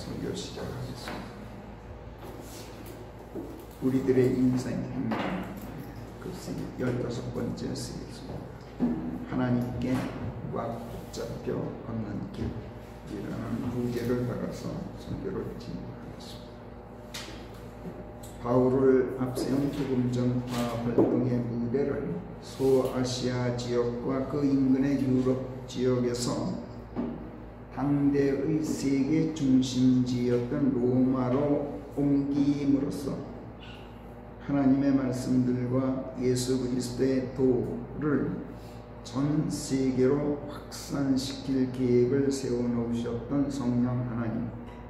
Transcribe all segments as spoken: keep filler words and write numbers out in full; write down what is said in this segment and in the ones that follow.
설교 시작하겠습니다. 우리들의 인생 행동, 글쎄 열다섯 번째 시리즈, 하나님께 꽉 붙잡혀 걷는 길이라는 부제를 따라서 설교를 진행하겠습니다. 바울을 앞세운 복음 전파 활동의 무대를 소아시아 지역과 그 인근의 유럽 지역에서 당대의 세계 중심지였던 로마로 옮김으로써 하나님의 말씀들과 예수 그리스도의 도를 전 세계로 확산시킬 계획을 세워놓으셨던 성령 하나님,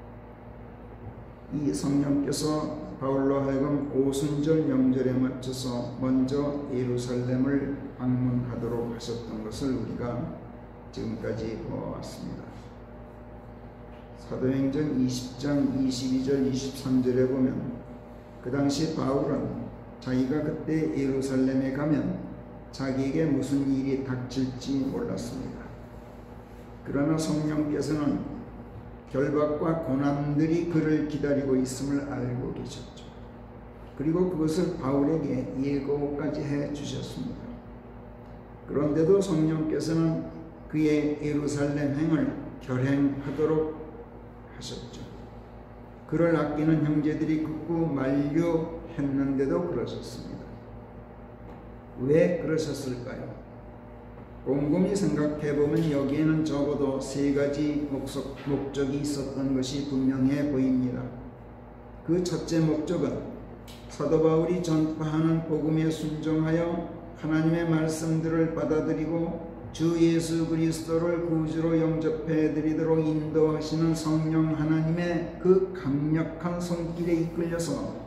이 성령께서 바울로 하여금 오순절 명절에 맞춰서 먼저 예루살렘을 방문하도록 하셨던 것을 우리가 지금까지 보았습니다. 사도행전 이십 장 이십이 절 이십삼 절에 보면 그 당시 바울은 자기가 그때 예루살렘에 가면 자기에게 무슨 일이 닥칠지 몰랐습니다. 그러나 성령께서는 결박과 고난들이 그를 기다리고 있음을 알고 계셨죠. 그리고 그것을 바울에게 예고까지 해 주셨습니다. 그런데도 성령께서는 그의 예루살렘 행을 결행하도록 하셨죠. 그를 아끼는 형제들이 극구 만류했는데도 그러셨습니다. 왜 그러셨을까요? 곰곰이 생각해보면 여기에는 적어도 세 가지 목적, 목적이 있었던 것이 분명해 보입니다. 그 첫째 목적은 사도 바울이 전파하는 복음에 순종하여 하나님의 말씀들을 받아들이고 주 예수 그리스도를 구주로 영접해 드리도록 인도하시는 성령 하나님의 그 강력한 손길에 이끌려서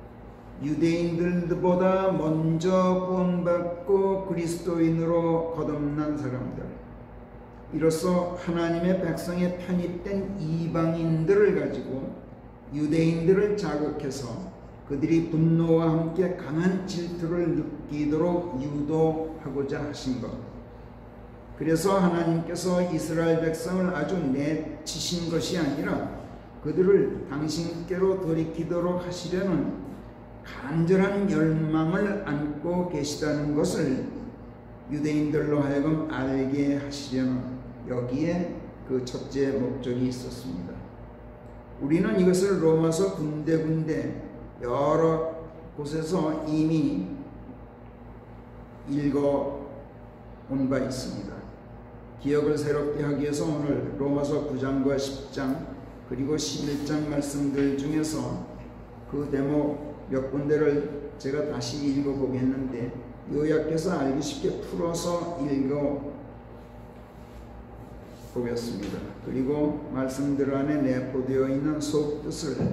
유대인들보다 먼저 구원받고 그리스도인으로 거듭난 사람들, 이로써 하나님의 백성에 편입된 이방인들을 가지고 유대인들을 자극해서 그들이 분노와 함께 강한 질투를 느끼도록 유도하고자 하신 것. 그래서 하나님께서 이스라엘 백성을 아주 내치신 것이 아니라 그들을 당신께로 돌이키도록 하시려는 간절한 열망을 안고 계시다는 것을 유대인들로 하여금 알게 하시려는, 여기에 그 첫째 목적이 있었습니다. 우리는 이것을 로마서 군데군데 여러 곳에서 이미 읽어온 바 있습니다. 기억을 새롭게 하기 위해서 오늘 로마서 구 장과 십 장 그리고 십일 장 말씀들 중에서 그 대목 몇 군데를 제가 다시 읽어보겠는데 요약해서 알기 쉽게 풀어서 읽어보겠습니다. 그리고 말씀들 안에 내포되어 있는 속뜻을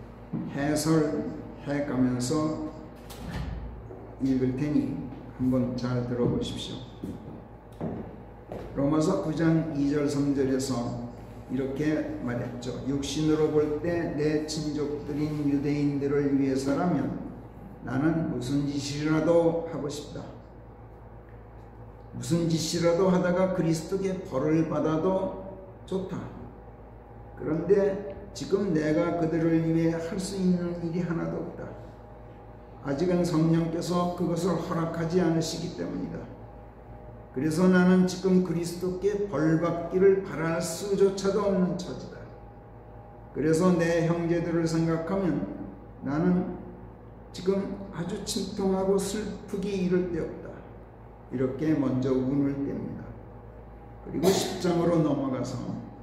해설해 가면서 읽을 테니 한번 잘 들어보십시오. 로마서 구 장 이 절 삼 절에서 이렇게 말했죠. 육신으로 볼 때 내 친족들인 유대인들을 위해서라면 나는 무슨 짓이라도 하고 싶다. 무슨 짓이라도 하다가 그리스도께 벌을 받아도 좋다. 그런데 지금 내가 그들을 위해 할 수 있는 일이 하나도 없다. 아직은 성령께서 그것을 허락하지 않으시기 때문이다. 그래서 나는 지금 그리스도께 벌받기를 바랄 수조차도 없는 처지다. 그래서 내 형제들을 생각하면 나는 지금 아주 침통하고 슬프기 이를 데 없다. 이렇게 먼저 운을 뗍니다. 그리고 십 장으로 넘어가서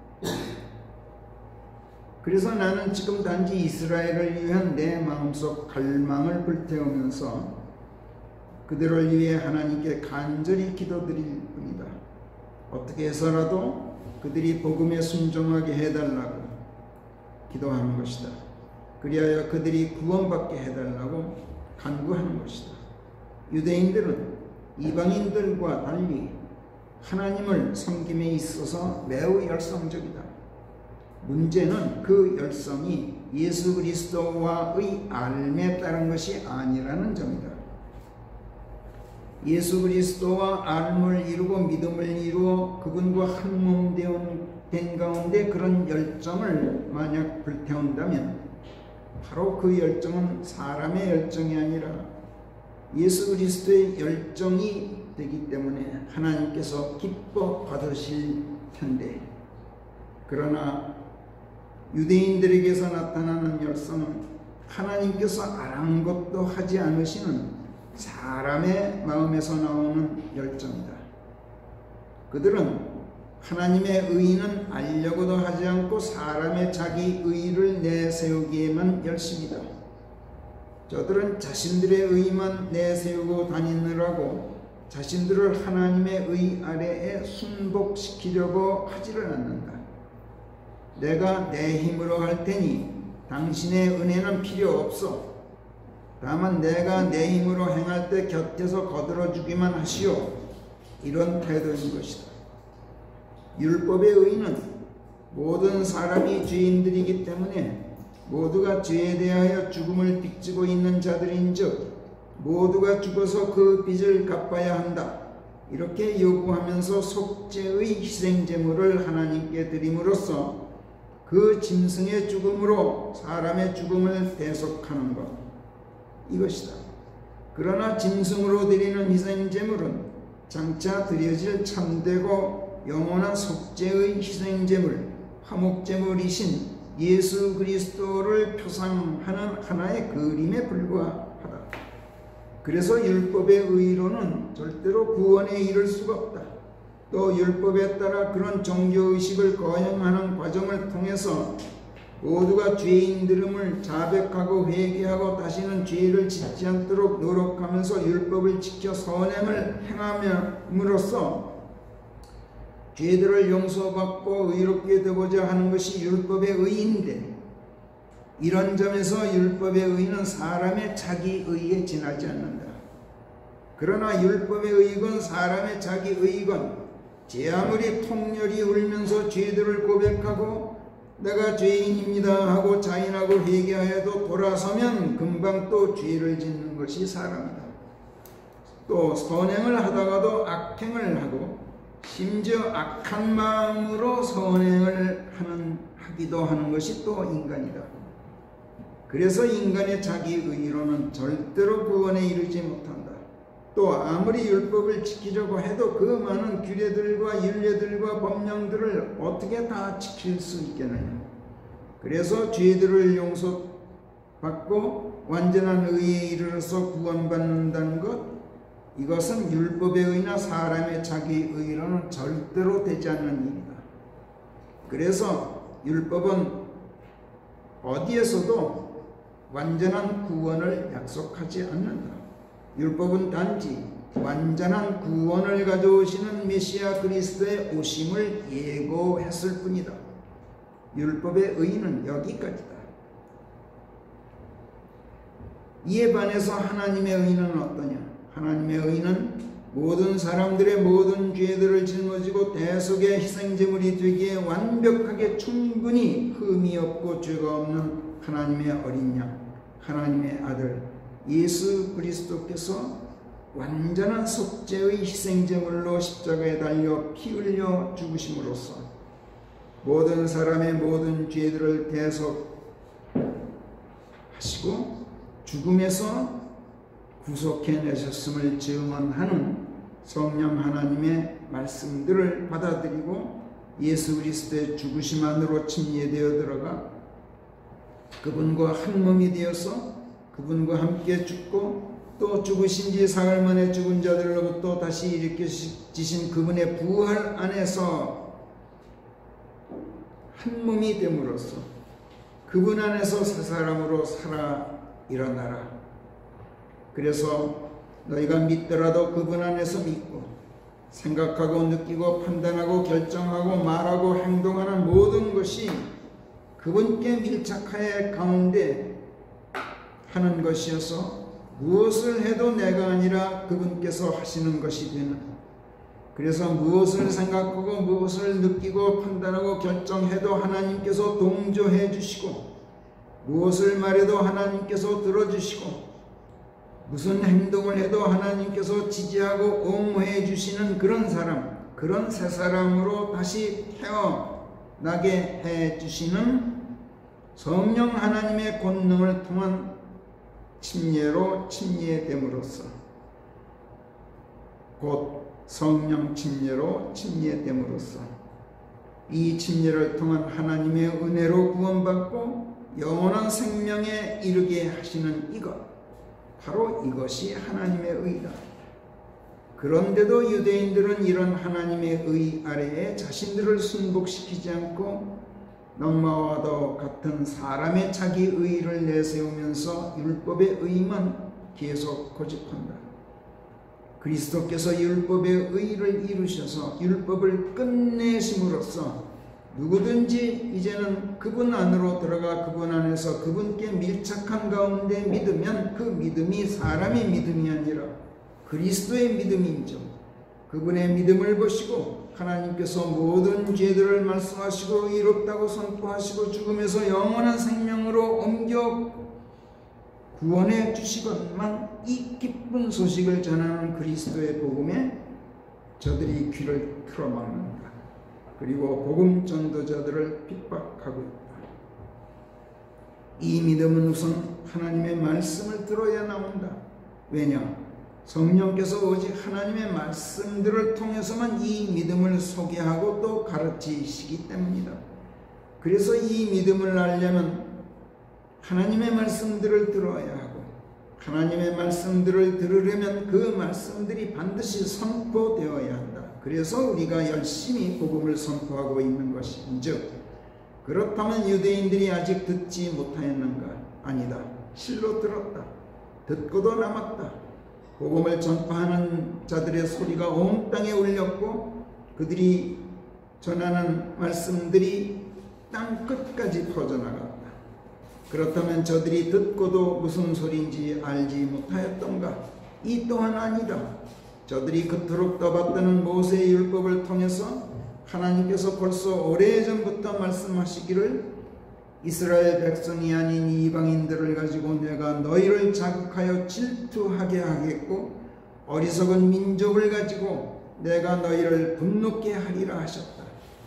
그래서 나는 지금 단지 이스라엘을 위한 내 마음속 갈망을 불태우면서 그들을 위해 하나님께 간절히 기도드릴 뿐이다. 어떻게 해서라도 그들이 복음에 순종하게 해달라고 기도하는 것이다. 그리하여 그들이 구원받게 해달라고 간구하는 것이다. 유대인들은 이방인들과 달리 하나님을 섬김에 있어서 매우 열성적이다. 문제는 그 열성이 예수 그리스도와의 알매 따른 것이 아니라는 점이다. 예수 그리스도와 알을 이루고 믿음을 이루어 그분과 한 몸 되어 된 가운데 그런 열정을 만약 불태운다면 바로 그 열정은 사람의 열정이 아니라 예수 그리스도의 열정이 되기 때문에 하나님께서 기뻐 받으실 텐데, 그러나 유대인들에게서 나타나는 열성은 하나님께서 아랑곳도 하지 않으시는 사람의 마음에서 나오는 열정이다. 그들은 하나님의 의는 알려고도 하지 않고 사람의 자기 의를 내세우기에만 열심이다. 저들은 자신들의 의만 내세우고 다니느라고 자신들을 하나님의 의 아래에 순복시키려고 하지를 않는다. 내가 내 힘으로 할 테니 당신의 은혜는 필요 없어. 다만 내가 내 힘으로 행할 때 곁에서 거들어주기만 하시오. 이런 태도인 것이다. 율법의 의는 모든 사람이 죄인들이기 때문에 모두가 죄에 대하여 죽음을 빚지고 있는 자들인즉 모두가 죽어서 그 빚을 갚아야 한다. 이렇게 요구하면서 속죄의 희생제물을 하나님께 드림으로써 그 짐승의 죽음으로 사람의 죽음을 대속하는 것, 이것이다. 그러나 짐승으로 드리는 희생제물은 장차 드려질 참되고 영원한 속죄의 희생제물, 화목제물이신 예수 그리스도를 표상하는 하나의 그림에 불과하다. 그래서 율법의 의로는 절대로 구원에 이를 수가 없다. 또 율법에 따라 그런 종교의식을 거행하는 과정을 통해서 모두가 죄인들음을 자백하고 회개하고 다시는 죄를 짓지 않도록 노력하면서 율법을 지켜 선행을 행함으로써 죄들을 용서받고 의롭게 되고자 하는 것이 율법의 의인데, 이런 점에서 율법의 의는 사람의 자기 의에 지나지 않는다. 그러나 율법의 의건 사람의 자기 의건, 제 아무리 통렬히 울면서 죄들을 고백하고 내가 죄인입니다 하고 자인하고 회개하여도 돌아서면 금방 또 죄를 짓는 것이 사람이다. 또 선행을 하다가도 악행을 하고 심지어 악한 마음으로 선행을 하는, 하기도 하는 것이 또 인간이다. 그래서 인간의 자기 의로는 절대로 구원에 이르지 못한다. 또 아무리 율법을 지키려고 해도 그 많은 규례들과 율례들과 법령들을 어떻게 다 지킬 수 있겠느냐. 그래서 죄들을 용서받고 완전한 의에 이르러서 구원받는다는 것, 이것은 율법의 의나 사람의 자기 의로는 절대로 되지 않는 일이다. 그래서 율법은 어디에서도 완전한 구원을 약속하지 않는다. 율법은 단지 완전한 구원을 가져오시는 메시아 그리스도의 오심을 예고했을 뿐이다. 율법의 의는 여기까지다. 이에 반해서 하나님의 의는 어떠냐? 하나님의 의는 모든 사람들의 모든 죄들을 짊어지고 대속의 희생제물이 되기에 완벽하게 충분히 흠이 없고 죄가 없는 하나님의 어린 양, 하나님의 아들 예수 그리스도께서 완전한 속죄의 희생제물로 십자가에 달려 피 흘려 죽으심으로써 모든 사람의 모든 죄들을 대속하시고 죽음에서 구속해내셨음을 증언하는 성령 하나님의 말씀들을 받아들이고 예수 그리스도의 죽으심 안으로 침례되어 들어가 그분과 한 몸이 되어서 그분과 함께 죽고 또 죽으신 지 사흘 만에 죽은 자들로부터 다시 일으키신 그분의 부활 안에서 한 몸이 됨으로써 그분 안에서 새 사람으로 살아 일어나라. 그래서 너희가 믿더라도 그분 안에서 믿고 생각하고 느끼고 판단하고 결정하고 말하고 행동하는 모든 것이 그분께 밀착하여 가운데 하는 것이어서 무엇을 해도 내가 아니라 그분께서 하시는 것이 되는, 그래서 무엇을 생각하고 무엇을 느끼고 판단하고 결정해도 하나님께서 동조해 주시고 무엇을 말해도 하나님께서 들어주시고 무슨 행동을 해도 하나님께서 지지하고 옹호해 주시는 그런 사람, 그런 새 사람으로 다시 태어 나게 해 주시는 성령 하나님의 권능을 통한 침례로 침례됨으로써, 곧 성령 침례로 침례됨으로써 이 침례를 통한 하나님의 은혜로 구원받고 영원한 생명에 이르게 하시는 이것, 바로 이것이 하나님의 의다. 그런데도 유대인들은 이런 하나님의 의 아래에 자신들을 순복시키지 않고 넉마와도 같은 사람의 자기 의를 내세우면서 율법의 의만 계속 고집한다. 그리스도께서 율법의 의를 이루셔서 율법을 끝내심으로써 누구든지 이제는 그분 안으로 들어가 그분 안에서 그분께 밀착한 가운데 믿으면 그 믿음이 사람의 믿음이 아니라 그리스도의 믿음인즉 그분의 믿음을 보시고 하나님께서 모든 죄들을 말씀하시고 의롭다고 선포하시고 죽음에서 영원한 생명으로 옮겨 구원해 주시건만 이 기쁜 소식을 전하는 그리스도의 복음에 저들이 귀를 틀어막는다. 그리고 복음 전도자들을 핍박하고 있다. 이 믿음은 우선 하나님의 말씀을 들어야 나온다. 왜냐? 성령께서 오직 하나님의 말씀들을 통해서만 이 믿음을 소개하고 또 가르치시기 때문이다. 그래서 이 믿음을 알려면 하나님의 말씀들을 들어야 하고, 하나님의 말씀들을 들으려면 그 말씀들이 반드시 선포되어야 한다. 그래서 우리가 열심히 복음을 선포하고 있는 것인즉, 그렇다면 유대인들이 아직 듣지 못하였는가? 아니다. 실로 들었다. 듣고도 남았다. 복음을 전파하는 자들의 소리가 온 땅에 울렸고 그들이 전하는 말씀들이 땅 끝까지 퍼져나갔다. 그렇다면 저들이 듣고도 무슨 소리인지 알지 못하였던가? 이 또한 아니다. 저들이 그토록 떠받드는 모세의 율법을 통해서 하나님께서 벌써 오래전부터 말씀하시기를 이스라엘 백성이 아닌 이방인들을 가지고 내가 너희를 자극하여 질투하게 하겠고 어리석은 민족을 가지고 내가 너희를 분노케 하리라 하셨다.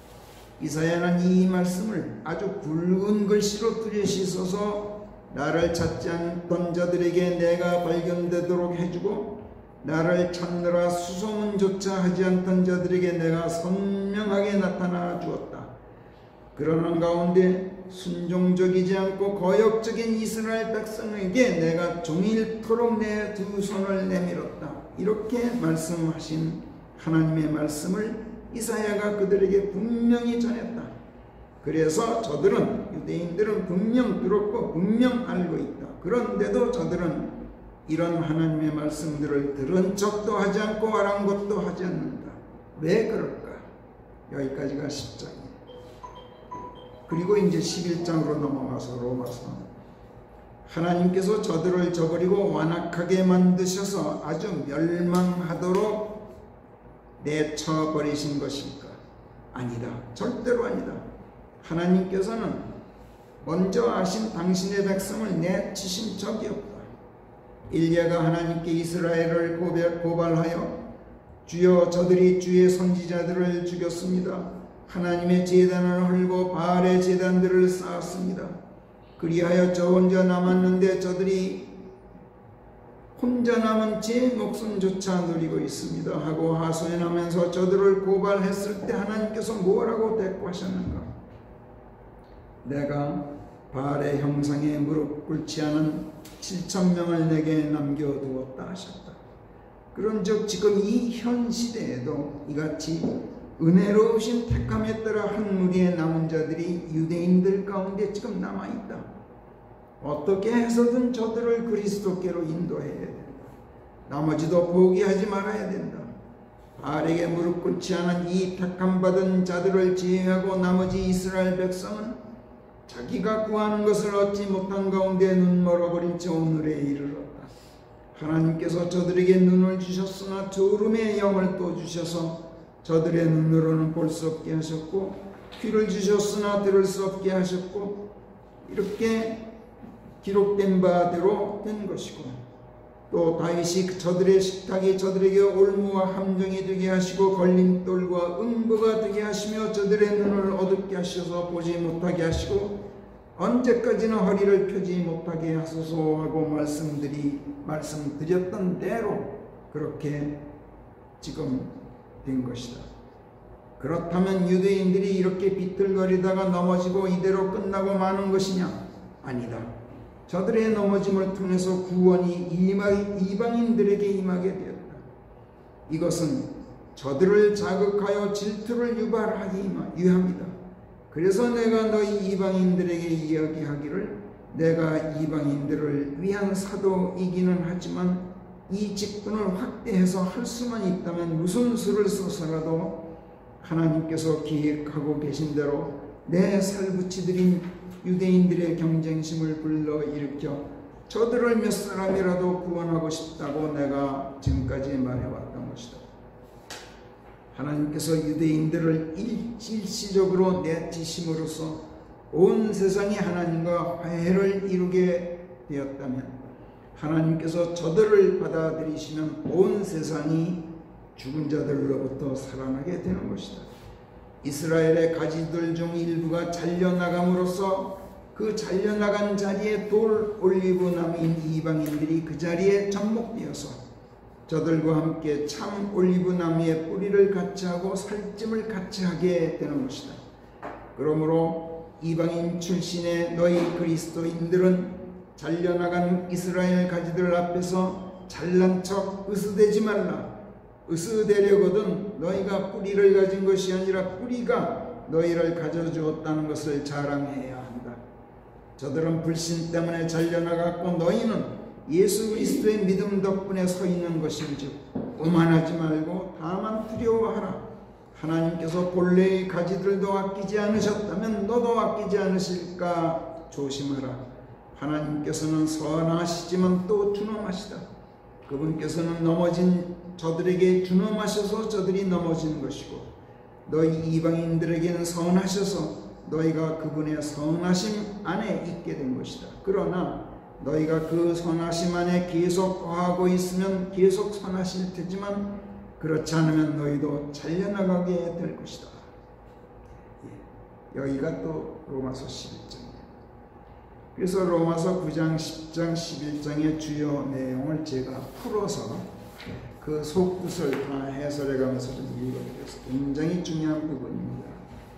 이사야는 이 말씀을 아주 굵은 글씨로 뚜렷이 써서 나를 찾지 않던 자들에게 내가 발견되도록 해주고 나를 찾느라 수소문조차 하지 않던 자들에게 내가 선명하게 나타나 주었다. 그러는 가운데 순종적이지 않고 거역적인 이스라엘 백성에게 내가 종일토록 내 두 손을 내밀었다. 이렇게 말씀하신 하나님의 말씀을 이사야가 그들에게 분명히 전했다. 그래서 저들은, 유대인들은 분명 들었고 분명 알고 있다. 그런데도 저들은 이런 하나님의 말씀들을 들은 척도 하지 않고 아랑곳도 하지 않는다. 왜 그럴까? 여기까지가 십 장이에요. 그리고 이제 십일 장으로 넘어가서 로마서, 하나님께서 저들을 저버리고 완악하게 만드셔서 아주 멸망하도록 내쳐버리신 것일까? 아니다. 절대로 아니다. 하나님께서는 먼저 아신 당신의 백성을 내치신 적이 없다. 일야가 하나님께 이스라엘을 고발하여 주여 저들이 주의 선지자들을 죽였습니다. 하나님의 제단을 헐고 바알의 제단들을 쌓았습니다. 그리하여 저 혼자 남았는데 저들이 혼자 남은 제 목숨조차 누리고 있습니다 하고 하소연하면서 저들을 고발했을 때 하나님께서 뭐라고 대꾸하셨는가? 내가 바알의 형상에 무릎 꿇지 않은 칠천 명을 내게 남겨두었다 하셨다. 그런즉 지금 이 현 시대에도 이같이 은혜로우신 택함에 따라 한 무리의 남은 자들이 유대인들 가운데 지금 남아있다. 어떻게 해서든 저들을 그리스도께로 인도해야 된다. 나머지도 포기하지 말아야 된다. 바알에게 무릎 꿇지 않은 이 택함받은 자들을 제외하고 나머지 이스라엘 백성은 자기가 구하는 것을 얻지 못한 가운데 눈 멀어버린 채 오늘에 이르렀다. 하나님께서 저들에게 눈을 주셨으나 졸음의 영을 또 주셔서 저들의 눈으로는 볼 수 없게 하셨고 귀를 주셨으나 들을 수 없게 하셨고 이렇게 기록된 바대로 된 것이고 또 다윗이 저들의 식탁이 저들에게 올무와 함정이 되게 하시고 걸림돌과 응보가 되게 하시며 저들의 눈을 어둡게 하셔서 보지 못하게 하시고 언제까지나 허리를 펴지 못하게 하소서 하고 말씀드리 말씀드렸던 대로 그렇게 지금 된 것이다. 그렇다면 유대인들이 이렇게 비틀거리다가 넘어지고 이대로 끝나고 마는 것이냐? 아니다. 저들의 넘어짐을 통해서 구원이 이방인들에게 임하게 되었다. 이것은 저들을 자극하여 질투를 유발하기 위함이다. 그래서 내가 너희 이방인들에게 이야기하기를 내가 이방인들을 위한 사도이기는 하지만 이 직분을 확대해서 할 수만 있다면 무슨 수를 써서라도 하나님께서 기획하고 계신 대로 내 살붙이들인 유대인들의 경쟁심을 불러일으켜 저들을 몇 사람이라도 구원하고 싶다고 내가 지금까지 말해왔던 것이다. 하나님께서 유대인들을 일시적으로 내치심으로써 온 세상이 하나님과 화해를 이루게 되었다면 하나님께서 저들을 받아들이시면 온 세상이 죽은 자들로부터 살아나게 되는 것이다. 이스라엘의 가지들 중 일부가 잘려나감으로써 그 잘려나간 자리에 돌 올리브 나무인 이방인들이 그 자리에 접목되어서 저들과 함께 참 올리브 나무의 뿌리를 같이 하고 살찜을 같이 하게 되는 것이다. 그러므로 이방인 출신의 너희 그리스도인들은 잘려나간 이스라엘 가지들 앞에서 잘난 척 으스대지 말라. 으스대려거든 너희가 뿌리를 가진 것이 아니라 뿌리가 너희를 가져주었다는 것을 자랑해야 한다. 저들은 불신 때문에 잘려나갔고 너희는 예수 그리스도의 믿음 덕분에 서 있는 것인즉 오만하지 말고 다만 두려워하라. 하나님께서 본래의 가지들도 아끼지 않으셨다면 너도 아끼지 않으실까 조심하라. 하나님께서는 선하시지만 또 준엄하시다. 그분께서는 넘어진 저들에게 준엄하셔서 저들이 넘어진 것이고 너희 이방인들에게는 선하셔서 너희가 그분의 선하심 안에 있게 된 것이다. 그러나 너희가 그 선하심 안에 계속 거하고 있으면 계속 선하실 테지만 그렇지 않으면 너희도 잘려나가게 될 것이다. 예. 여기가 또 로마서 십일 장입니다. 그래서 로마서 구 장, 십 장, 십일 장의 주요 내용을 제가 풀어서 그 속뜻을 다 해설해 가면서 좀 읽어드렸습니다. 굉장히 중요한 부분입니다.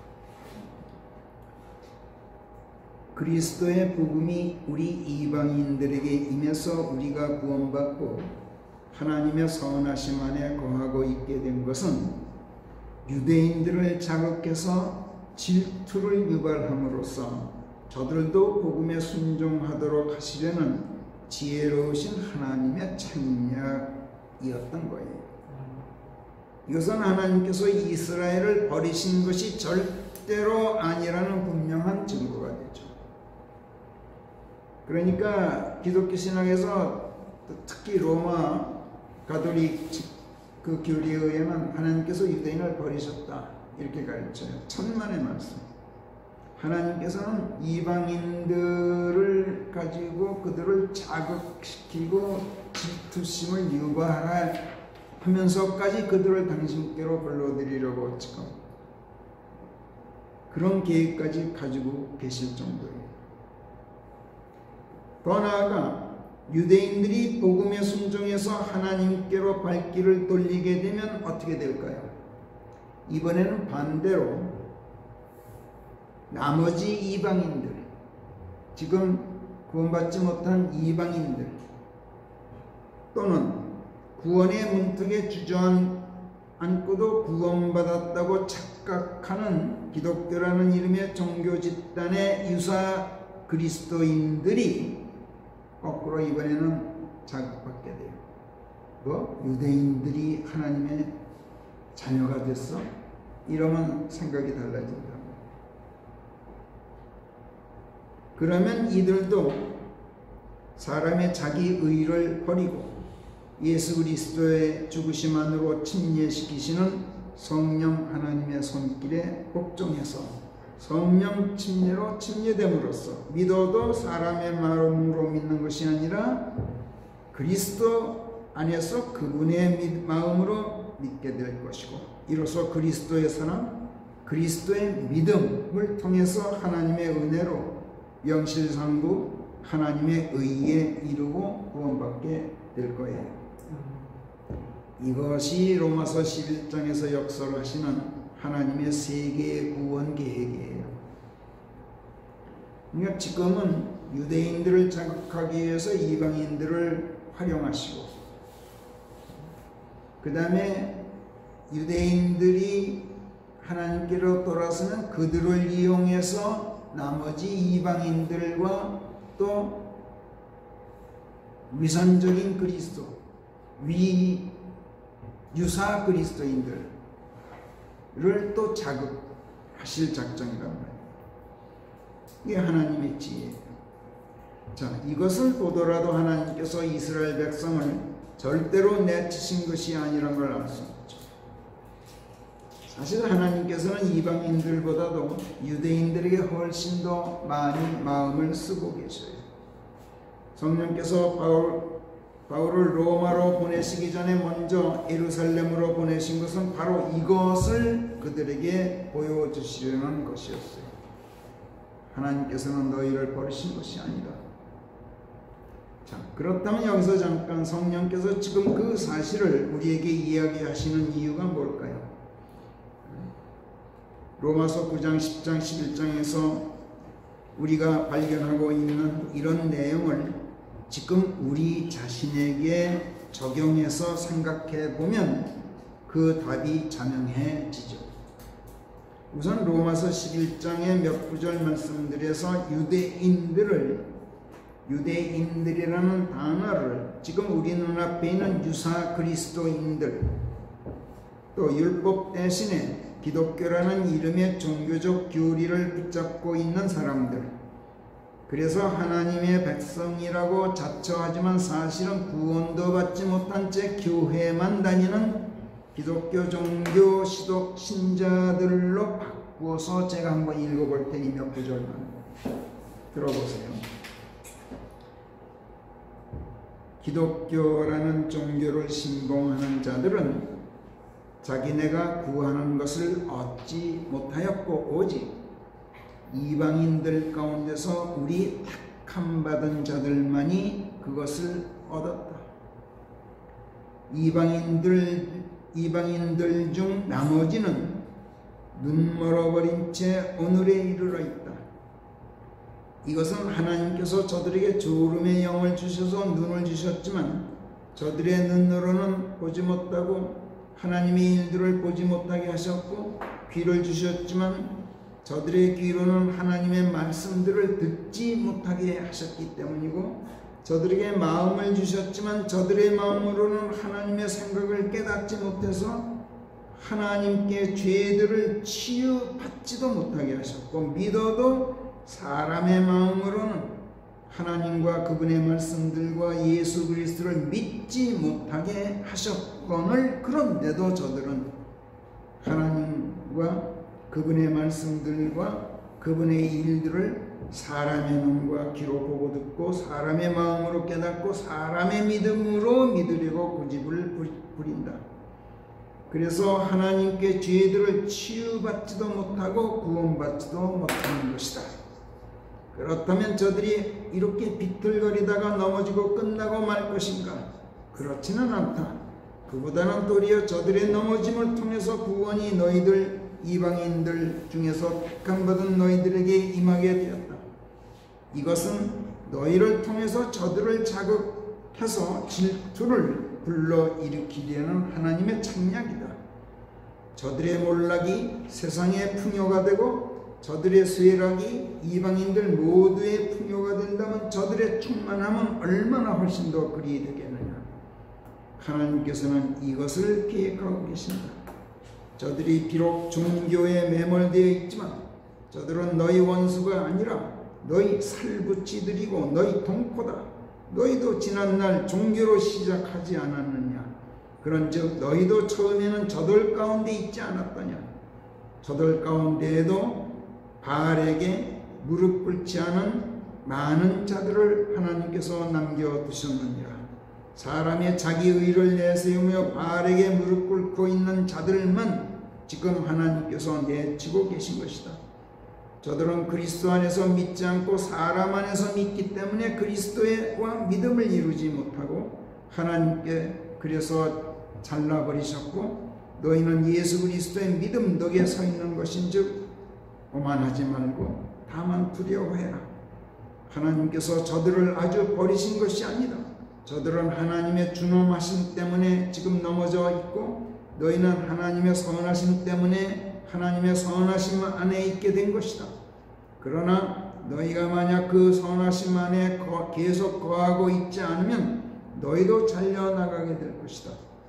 그리스도의 복음이 우리 이방인들에게 임해서 우리가 구원받고 하나님의 선하심 안에 거하고 있게 된 것은 유대인들을 자극해서 질투를 유발함으로써 저들도 복음에 순종하도록 하시려는 지혜로우신 하나님의 창략이었던 거예요. 이것은 하나님께서 이스라엘을 버리신 것이 절대로 아니라는 분명한 증거가 되죠. 그러니까 기독교 신학에서 특히 로마 가톨릭 그 교리에 의하면 하나님께서 유대인을 버리셨다 이렇게 가르쳐요. 천만의 말씀. 하나님께서는 이방인들을 가지고 그들을 자극시키고 질투심을 유발하라 하면서까지 그들을 당신께로 불러들이려고 지금 그런 계획까지 가지고 계실 정도예요. 더 나아가 유대인들이 복음에 순종해서 하나님께로 발길을 돌리게 되면 어떻게 될까요? 이번에는 반대로 나머지 이방인들, 지금 구원받지 못한 이방인들 또는 구원의 문턱에 주저앉고도 구원받았다고 착각하는 기독교라는 이름의 종교 집단의 유사 그리스도인들이 거꾸로 이번에는 자극받게 돼요. 뭐? 유대인들이 하나님의 자녀가 됐어? 이러면 생각이 달라진다. 그러면 이들도 사람의 자기 의를 버리고 예수 그리스도의 죽으심만으로 침례시키시는 성령 하나님의 손길에 복종해서 성령 침례로 침례됨으로써 믿어도 사람의 마음으로 믿는 것이 아니라 그리스도 안에서 그분의 마음으로 믿게 될 것이고, 이로써 그리스도의 사랑, 그리스도의 믿음을 통해서 하나님의 은혜로 명실상부 하나님의 의에 이르고 구원받게 될 거예요. 이것이 로마서 십일 장에서 역설하시는 하나님의 세계의 구원 계획이에요. 그러니까 지금은 유대인들을 자극하기 위해서 이방인들을 활용하시고, 그 다음에 유대인들이 하나님께로 돌아서면 그들을 이용해서 나머지 이방인들과 또 위선적인 그리스도, 위 유사 그리스도인들을 또 자극하실 작정이란 말이에요. 이게 하나님의 지혜예요. 자, 이것을 보더라도 하나님께서 이스라엘 백성을 절대로 내치신 것이 아니란 걸 알 수 있죠. 사실 하나님께서는 이방인들보다도 유대인들에게 훨씬 더 많이 마음을 쓰고 계셔요. 성령께서 바울, 바울을 로마로 보내시기 전에 먼저 예루살렘으로 보내신 것은 바로 이것을 그들에게 보여주시려는 것이었어요. 하나님께서는 너희를 버리신 것이 아니다. 자, 그렇다면 여기서 잠깐 성령께서 지금 그 사실을 우리에게 이야기하시는 이유가 뭘까요? 로마서 구 장, 십 장, 십일 장에서 우리가 발견하고 있는 이런 내용을 지금 우리 자신에게 적용해서 생각해 보면 그 답이 자명해지죠. 우선 로마서 십일 장의 몇 구절 말씀들에서 유대인들을, 유대인들이라는 단어를 지금 우리 눈앞에 있는 유사 그리스도인들, 또 율법 대신에 기독교라는 이름의 종교적 교리를 붙잡고 있는 사람들, 그래서 하나님의 백성이라고 자처하지만 사실은 구원도 받지 못한 채 교회만 다니는 기독교 종교 시도 신자들로 바꾸어서 제가 한번 읽어볼 테니 몇 구절만 들어보세요. 기독교라는 종교를 신봉하는 자들은 자기네가 구하는 것을 얻지 못하였고 오직 이방인들 가운데서 우리 택함 받은 자들만이 그것을 얻었다. 이방인들 이방인들 중 나머지는 눈 멀어버린 채 오늘에 이르러 있다. 이것은 하나님께서 저들에게 졸음의 영을 주셔서 눈을 주셨지만 저들의 눈으로는 보지 못하고 하나님의 일들을 보지 못하게 하셨고, 귀를 주셨지만 저들의 귀로는 하나님의 말씀들을 듣지 못하게 하셨기 때문이고, 저들에게 마음을 주셨지만 저들의 마음으로는 하나님의 생각을 깨닫지 못해서 하나님께 죄들을 치유받지도 못하게 하셨고, 믿어도 사람의 마음으로는 하나님과 그분의 말씀들과 예수 그리스도를 믿지 못하게 하셨거늘, 그런데도 저들은 하나님과 그분의 말씀들과 그분의 일들을 사람의 눈과 귀로 보고 듣고 사람의 마음으로 깨닫고 사람의 믿음으로 믿으려고 고집을 부린다. 그래서 하나님께 죄들을 치유받지도 못하고 구원받지도 못하는 것이다. 그렇다면 저들이 이렇게 비틀거리다가 넘어지고 끝나고 말 것인가? 그렇지는 않다. 그보다는 도리어 저들의 넘어짐을 통해서 구원이 너희들 이방인들 중에서 택함받은 너희들에게 임하게 되었다. 이것은 너희를 통해서 저들을 자극해서 질투를 불러일으키려는 하나님의 창략이다. 저들의 몰락이 세상의 풍요가 되고 저들의 쇠락이 이방인들 모두의 풍요가 된다면 저들의 충만함은 얼마나 훨씬 더 그리 되겠느냐. 하나님께서는 이것을 계획하고 계신다. 저들이 비록 종교에 매몰되어 있지만 저들은 너희 원수가 아니라 너희 살붙이들이고 너희 동포다. 너희도 지난날 종교로 시작하지 않았느냐. 그런즉 너희도 처음에는 저들 가운데 있지 않았더냐. 저들 가운데에도 바알에게 무릎 꿇지 않은 많은 자들을 하나님께서 남겨두셨느니라. 사람의 자기 의를 내세우며 바알에게 무릎 꿇고 있는 자들만 지금 하나님께서 내치고 계신 것이다. 저들은 그리스도 안에서 믿지 않고 사람 안에서 믿기 때문에 그리스도와 믿음을 이루지 못하고 하나님께 그래서 잘라버리셨고, 너희는 예수 그리스도의 믿음 덕에 서 있는 것인즉 오만하지 말고 다만 두려워해라. 하나님께서 저들을 아주 버리신 것이 아니다. 저들은 하나님의 준엄하심 때문에 지금 넘어져 있고, 너희는 하나님의 선하심 때문에 하나님의 선하심 안에 있게 된 것이다. 그러나 너희가 만약 그 선하심 안에 계속 거하고 있지 않으면 너희도 잘려나가게 될 것이다.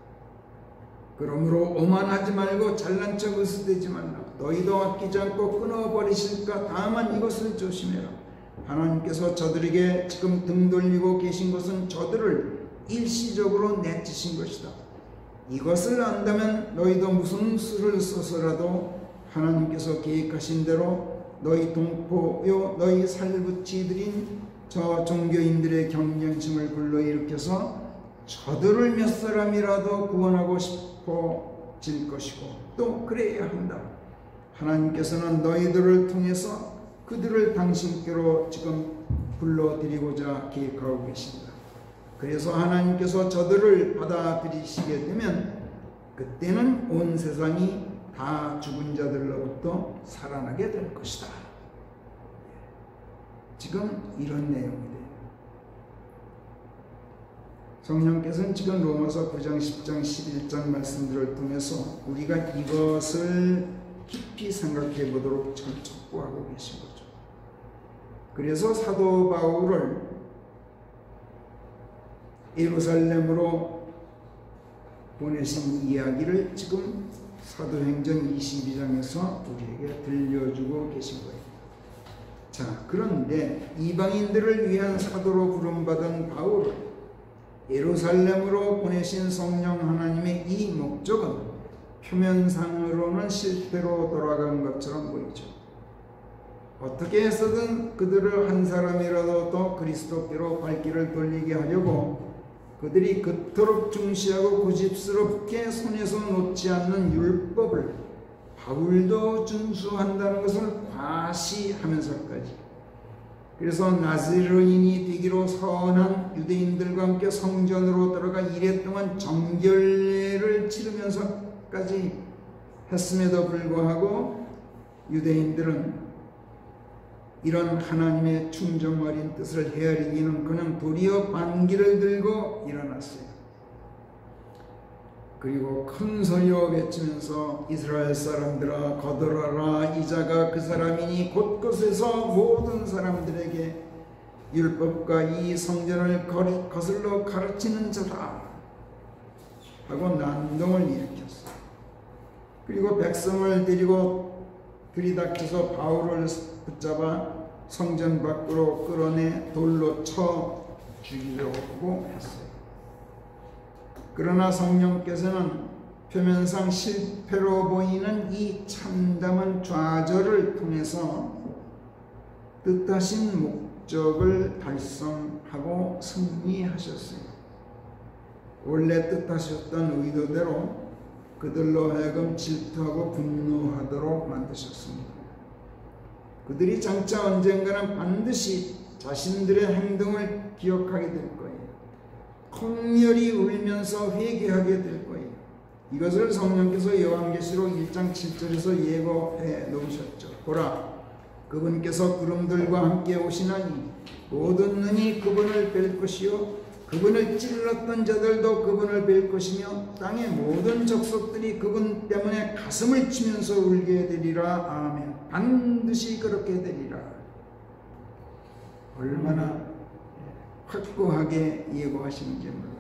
그러므로 오만하지 말고 잘난 척 으스대지 말라. 너희도 아끼지 않고 끊어버리실까? 다만 이것을 조심해라. 하나님께서 저들에게 지금 등 돌리고 계신 것은 저들을 일시적으로 내치신 것이다. 이것을 안다면 너희도 무슨 수를 써서라도 하나님께서 계획하신 대로 너희 동포요 너희 살부치들인 저 종교인들의 경쟁심을 불러일으켜서 저들을 몇 사람이라도 구원하고 싶어질 것이고, 또 그래야 한다. 하나님께서는 너희들을 통해서 그들을 당신께로 지금 불러들이고자 계획하고 계신다. 그래서 하나님께서 저들을 받아들이시게 되면 그때는 온 세상이 다 죽은 자들로부터 살아나게 될 것이다. 지금 이런 내용이에요. 성령께서는 지금 로마서 구 장, 십 장, 십일 장 말씀들을 통해서 우리가 이것을 깊이 생각해 보도록 잘 촉구하고 계신 거죠. 그래서 사도 바울을 예루살렘으로 보내신 이야기를 지금 사도행전 이십이 장에서 우리에게 들려주고 계신 거예요. 자, 그런데 이방인들을 위한 사도로 부름받은 바울을 예루살렘으로 보내신 성령 하나님의 이 목적은 표면상으로는 실패로 돌아간 것처럼 보이죠. 어떻게 해서든 그들을 한 사람이라도 더 그리스도께로 발길을 돌리게 하려고 그들이 그토록 중시하고 고집스럽게 손에서 놓지 않는 율법을 바울도 준수한다는 것을 과시하면서까지, 그래서 나즈르인이 되기로 선한 유대인들과 함께 성전으로 들어가 이래 동안 정결례를 치르면서까지 했음에도 불구하고 유대인들은 이런 하나님의 충정 어린 뜻을 헤아리기는 그냥 도리어 반기를 들고 일어났어요. 그리고 큰 소리로 외치면서 이스라엘 사람들아 거들어라, 이자가 그 사람이니 곳곳에서 모든 사람들에게 율법과 이 성전을 거슬러 가르치는 자다 하고 난동을 일으켰어요. 그리고 백성을 데리고 들이닥쳐서 바울을 붙잡아 성전 밖으로 끌어내 돌로 쳐 죽이려고 했어요. 그러나 성령께서는 표면상 실패로 보이는 이 참담한 좌절을 통해서 뜻하신 목적을 달성하고 승리하셨어요. 원래 뜻하셨던 의도대로 그들로 하여금 질투하고 분노하도록 만드셨습니다. 그들이 장차 언젠가는 반드시 자신들의 행동을 기억하게 될 거예요. 통렬히 울면서 회개하게 될 거예요. 이것을 성령께서 요한계시록 일 장 칠 절에서 예고해 놓으셨죠. 보라, 그분께서 구름들과 함께 오시나니 모든 눈이 그분을 뵐 것이요 그분을 찔렀던 자들도 그분을 뵐 것이며 땅의 모든 족속들이 그분 때문에 가슴을 치면서 울게 되리라. 아멘. 반드시 그렇게 되리라. 얼마나 확고하게 예고하시는지 몰라요.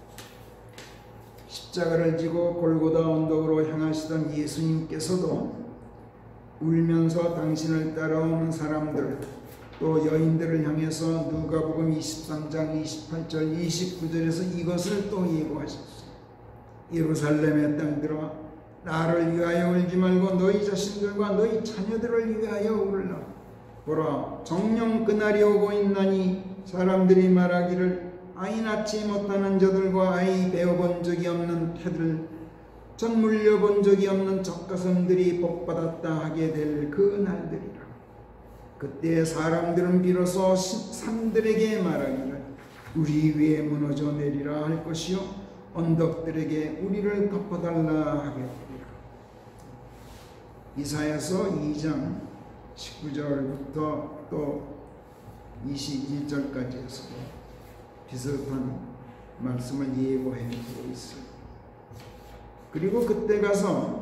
십자가를 지고 골고다 언덕으로 향하시던 예수님께서도 울면서 당신을 따라오는 사람들, 또 여인들을 향해서 누가복음 이십삼 장 이십팔 절 이십구 절에서 이것을 또 예고하셨어요. 예루살렘의 땅들아, 나를 위하여 울지 말고 너희 자신들과 너희 자녀들을 위하여 울라. 보라, 정녕 그날이 오고 있나니 사람들이 말하기를 아이 낳지 못하는 저들과 아이 베어본 적이 없는 태들, 전 물려본 적이 없는 젖가슴들이 복받았다 하게 될 그 날들이라. 그때 사람들은 비로소 산들에게 말하기를 우리 위에 무너져 내리라 할 것이요 언덕들에게 우리를 덮어달라 하겠느니라. 이사야서 이 장 십구 절부터 또 이십일 절까지 해서 비슷한 말씀을 예고해 주고 있어요. 그리고 그때 가서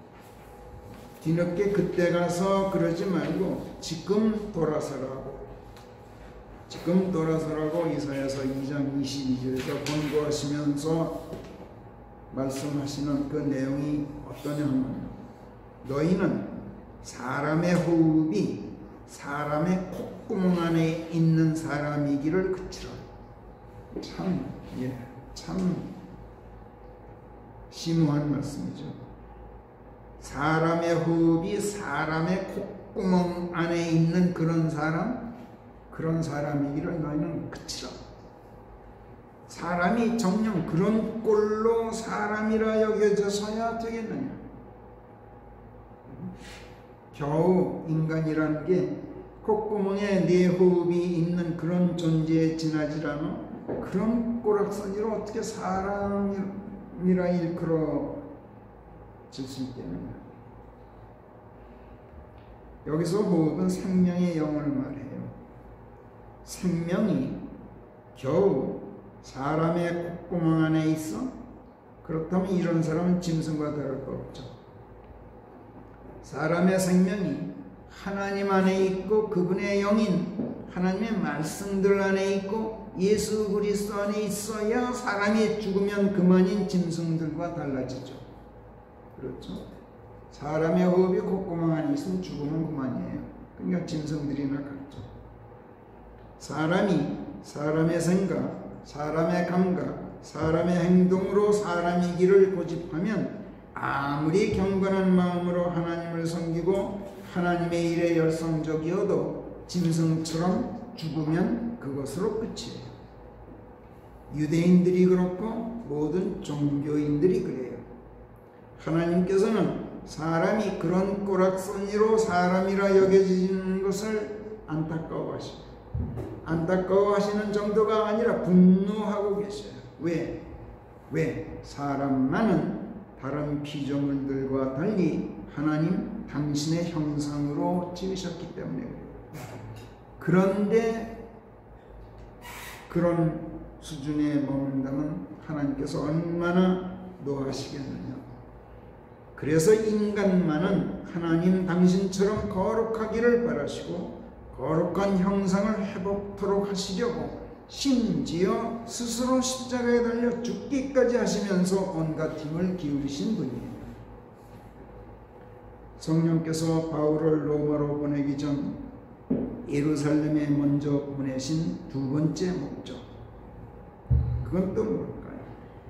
뒤늦게 그때 가서 그러지 말고 지금 돌아서라고 지금 돌아서라고 이사야서 이 장 이십이 절에서 권고하시면서 말씀하시는 그 내용이 어떠냐면 너희는 사람의 호흡이 사람의 콧구멍 안에 있는 사람이기를 그치라. 참, 예, 참 심오한 말씀이죠. 사람의 호흡이 사람의 콧구멍 안에 있는 그런 사람, 그런 사람이기를 너희는 그치라. 사람이 정녕 그런 꼴로 사람이라 여겨져서야 되겠느냐. 겨우 인간이라는 게 콧구멍에 내 호흡이 있는 그런 존재에 지나질 않아 그런 꼬락서니로 어떻게 사람이라 일컬어질 수 있겠느냐. 여기서 호흡은 생명의 영혼을 말해요. 생명이 겨우 사람의 콧구멍 안에 있어? 그렇다면 이런 사람은 짐승과 다를 바 없죠. 사람의 생명이 하나님 안에 있고 그분의 영인 하나님의 말씀들 안에 있고 예수 그리스도 안에 있어야 사람이 죽으면 그만인 짐승들과 달라지죠. 그렇죠? 사람의 호흡이 콧구멍 안에 있으면 죽으면 그만이에요. 그러니까 짐승들이나 같죠. 사람이 사람의 생각, 사람의 감각, 사람의 행동으로 사람이기를 고집하면 아무리 경건한 마음으로 하나님을 섬기고 하나님의 일에 열성적이어도 짐승처럼 죽으면 그것으로 끝이에요. 유대인들이 그렇고 모든 종교인들이 그래요. 하나님께서는 사람이 그런 꼬락서니로 사람이라 여겨지는 것을 안타까워하시고 안타까워하시는 정도가 아니라 분노하고 계셔요. 왜? 왜? 사람만은 다른 피조물들과 달리 하나님 당신의 형상으로 지으셨기 때문에 그래요. 그런데 그런 수준에 머문다면 하나님께서 얼마나 노하시겠느냐. 그래서 인간만은 하나님 당신처럼 거룩하기를 바라시고 거룩한 형상을 회복토록 하시려고 심지어 스스로 십자가에 달려 죽기까지 하시면서 온갖 힘을 기울이신 분이에요. 성령께서 바울을 로마로 보내기 전 예루살렘에 먼저 보내신 두 번째 목적, 그건 또 뭘까요?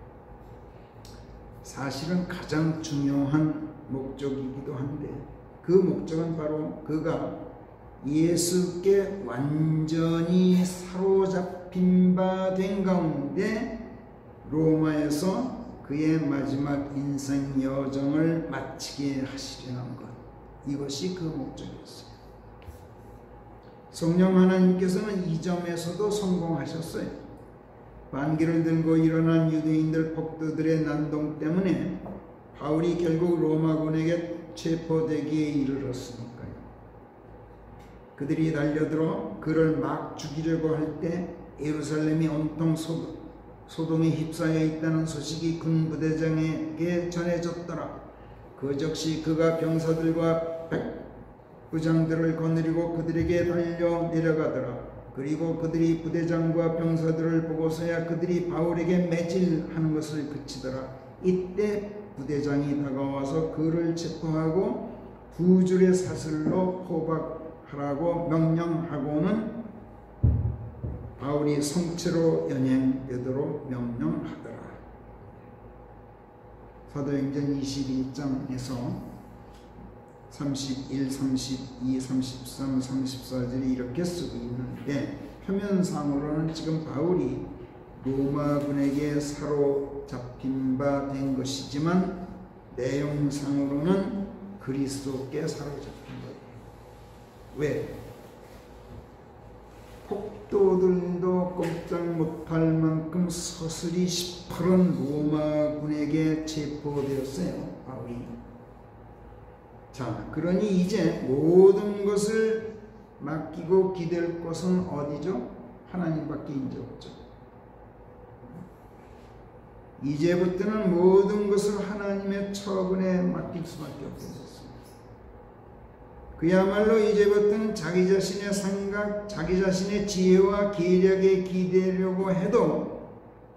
사실은 가장 중요한 목적이기도 한데 그 목적은 바로 그가 예수께 완전히 사로잡힌 바 된 가운데 로마에서 그의 마지막 인생 여정을 마치게 하시려는 것, 이것이 그 목적이었어요. 성령 하나님께서는 이 점에서도 성공하셨어요. 반기를 들고 일어난 유대인들 폭도들의 난동 때문에 바울이 결국 로마군에게 체포되기에 이르렀으니까요. 그들이 달려들어 그를 막 죽이려고 할 때 예루살렘이 온통 소돔, 소돔에 휩싸여 있다는 소식이 군 부대장에게 전해졌더라. 그 즉시 그가 병사들과 백부장들을 거느리고 그들에게 달려 내려가더라. 그리고 그들이 부대장과 병사들을 보고서야 그들이 바울에게 매질하는 것을 그치더라. 이때 부대장이 다가와서 그를 체포하고 두 줄의 사슬로 포박하라고 명령하고는 바울이 성체로 연행되도록 명령하더라. 사도행전 이십이 장에서 삼십일, 삼십이, 삼십삼, 삼십사 절이 이렇게 쓰고 있는데 표면상으로는 지금 바울이 로마군에게 사로잡힌 바 된 것이지만 내용상으로는 그리스도께 사로잡힌 거예요. 왜? 폭도들도 꼼짝 못할 만큼 서슬이 시퍼런 로마군에게 체포되었어요, 바울이. 자, 그러니 이제 모든 것을 맡기고 기댈 것은 어디죠? 하나님밖에 이제 없죠. 이제부터는 모든 것을 하나님의 처분에 맡길 수밖에 없었습니다. 그야말로 이제부터는 자기 자신의 생각, 자기 자신의 지혜와 계략에 기대려고 해도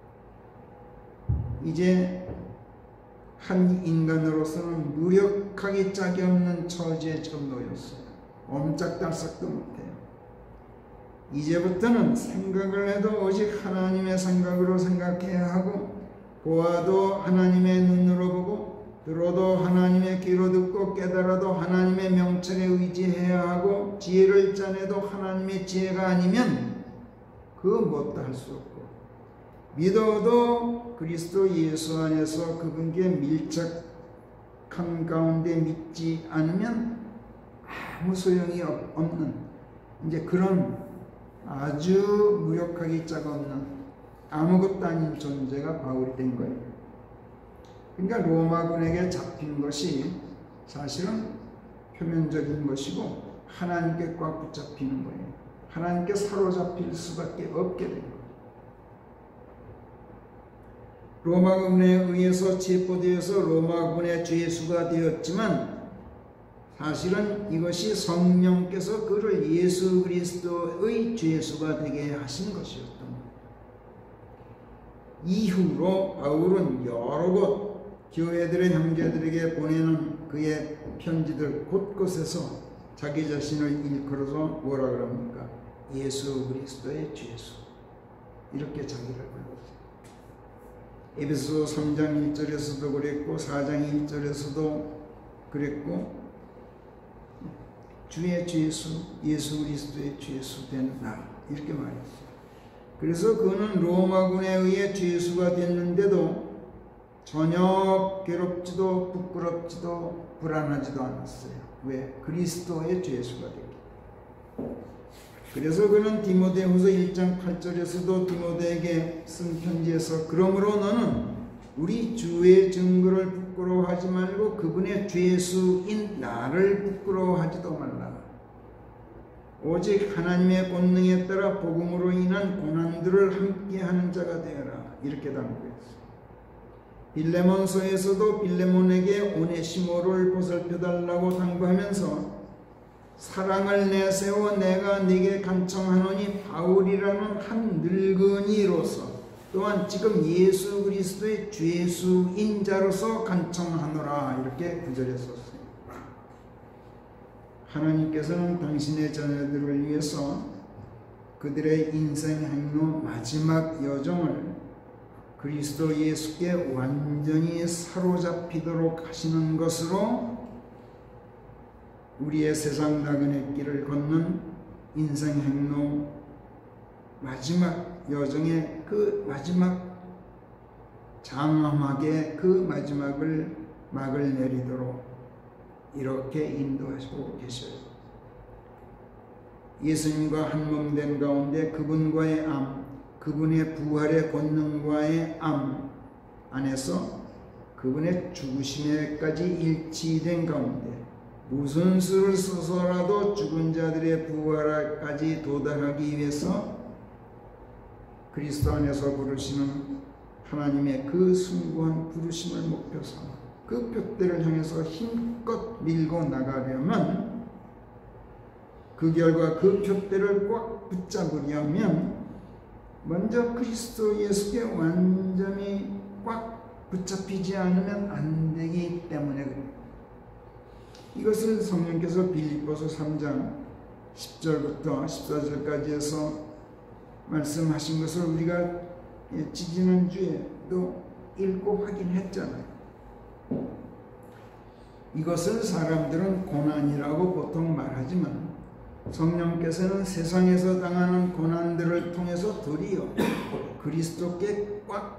이제 한 인간으로서는 무력하기 짝이 없는 처지에 지금 놓였어요. 옴짝달싹도 못해요. 이제부터는 생각을 해도 오직 하나님의 생각으로 생각해야 하고, 보아도 하나님의 눈으로 보고, 들어도 하나님의 귀로 듣고, 깨달아도 하나님의 명철에 의지해야 하고, 지혜를 짜내도 하나님의 지혜가 아니면 그 뭣도 할 수 없고, 믿어도 그리스도 예수 안에서 그분께 밀착한 가운데 믿지 않으면 아무 소용이 없는 이제 그런 아주 무력하기 짝 없는 아무것도 아닌 존재가 바울이 된 거예요. 그러니까 로마군에게 잡힌 것이 사실은 표면적인 것이고 하나님께 꽉 붙잡히는 거예요. 하나님께 사로잡힐 수밖에 없게 된 거예요. 로마군에 의해서 체포되어서 로마군의 죄수가 되었지만 사실은 이것이 성령께서 그를 예수 그리스도의 죄수가 되게 하신 것이었던 거예요. 이후로 바울은 여러 곳 교회들의 형제들에게 보내는 그의 편지들 곳곳에서 자기 자신을 일컬어서 뭐라 그럽니까? 예수 그리스도의 죄수, 이렇게 자기를 불렀어요. 에베소 삼 장 일 절에서도 그랬고 사 장 일 절에서도 그랬고, 주의 죄수, 예수 그리스도의 죄수 된 나, 이렇게 말했어요. 그래서 그는 로마군에 의해 죄수가 됐는데도 전혀 괴롭지도 부끄럽지도 불안하지도 않았어요. 왜? 그리스도의 죄수가 됐기. 그래서 그는 디모데후서 일 장 팔 절에서도 디모데에게 쓴 편지에서 그러므로 너는 우리 주의 증거를 부끄러워하지 말고 그분의 죄수인 나를 부끄러워하지도 말라. 오직 하나님의 권능에 따라 복음으로 인한 고난들을 함께하는 자가 되어라, 이렇게 당부했어요. 빌레몬서에서도 빌레몬에게 오네시모를 보살펴달라고 당부하면서 사랑을 내세워 내가 네게 간청하노니 바울이라는 한 늙은이로서 또한 지금 예수 그리스도의 죄수인 자로서 간청하노라, 이렇게 구절에 썼어요. 하나님께서는 당신의 자녀들을 위해서 그들의 인생 행로 마지막 여정을 그리스도 예수께 완전히 사로잡히도록 하시는 것으로 우리의 세상 나그네 길을 걷는 인생 행로 마지막 여정의 그 마지막 장엄하게 그 마지막을 막을 내리도록 이렇게 인도하시고 계셔요. 예수님과 한몸 된 가운데 그분과의 암, 그분의 부활의 권능과의 암 안에서 그분의 죽으심에까지 일치된 가운데 무슨 수를 써서라도 죽은 자들의 부활까지 도달하기 위해서 그리스도 안에서 부르시는 하나님의 그 숭고한 부르심을 목표 삼아 그 표대를 향해서 힘껏 밀고 나가려면, 그 결과 그 표대를 꽉 붙잡으려면 먼저 그리스도 예수께 완전히 꽉 붙잡히지 않으면 안 되기 때문에 그래요. 이것을 성령께서 빌립보서 삼 장 십 절부터 십사 절까지 해서 말씀하신 것을 우리가 지지난주에도 읽고 확인했잖아요. 이것을 사람들은 고난이라고 보통 말하지만 성령께서는 세상에서 당하는 고난들을 통해서 따라서 도리어 그리스도께 꽉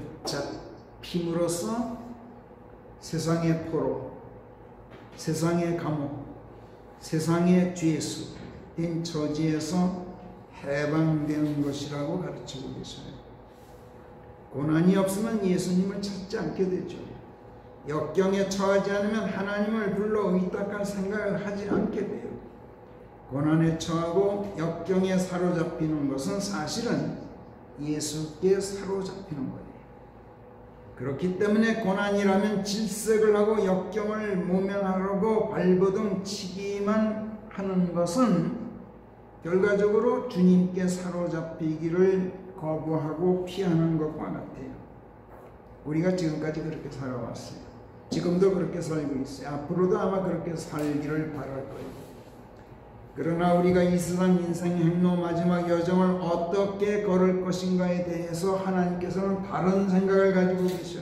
붙잡힘으로써 세상의 포로, 세상의 감옥, 세상의 죄수 된 처지에서 해방되는 것이라고 가르치고 계셔요. 고난이 없으면 예수님을 찾지 않게 되죠. 역경에 처하지 않으면 하나님을 불러 의탁할 생각을 하지 않게 돼요. 고난에 처하고 역경에 사로잡히는 것은 사실은 예수께 사로잡히는 거예요. 그렇기 때문에 고난이라면 질색을 하고 역경을 모면하려고 발버둥 치기만 하는 것은 결과적으로 주님께 사로잡히기를 거부하고 피하는 것과 같아요. 우리가 지금까지 그렇게 살아왔어요. 지금도 그렇게 살고 있어요. 앞으로도 아마 그렇게 살기를 바랄 거예요. 그러나 우리가 이 세상 인생 행로 마지막 여정을 어떻게 걸을 것인가에 대해서 하나님께서는 다른 생각을 가지고 계셔요.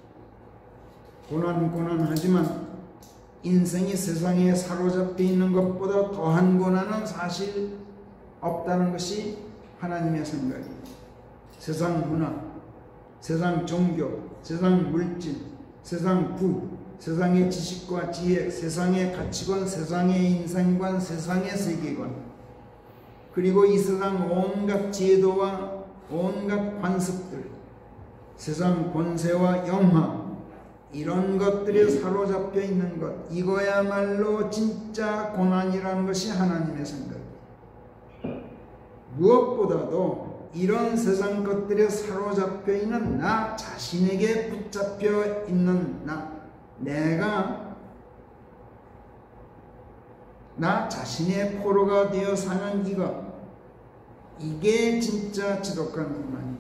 고난 고난하지만 인생이 세상에 사로잡혀 있는 것보다 더한 고난은 사실 없다는 것이 하나님의 생각이에요. 세상 문화, 세상 종교, 세상 물질, 세상 부, 세상의 지식과 지혜, 세상의 가치관, 세상의 인생관, 세상의 세계관, 그리고 이 세상 온갖 제도와 온갖 관습들, 세상 권세와 영화, 이런 것들에 사로잡혀 있는 것, 이거야말로 진짜 고난이라는 것이 하나님의 생각이에요. 무엇보다도 이런 세상 것들에 사로잡혀 있는 나 자신에게 붙잡혀 있는 나, 내가 나 자신의 포로가 되어 사는 이것, 이게 진짜 지독한 고난이에요.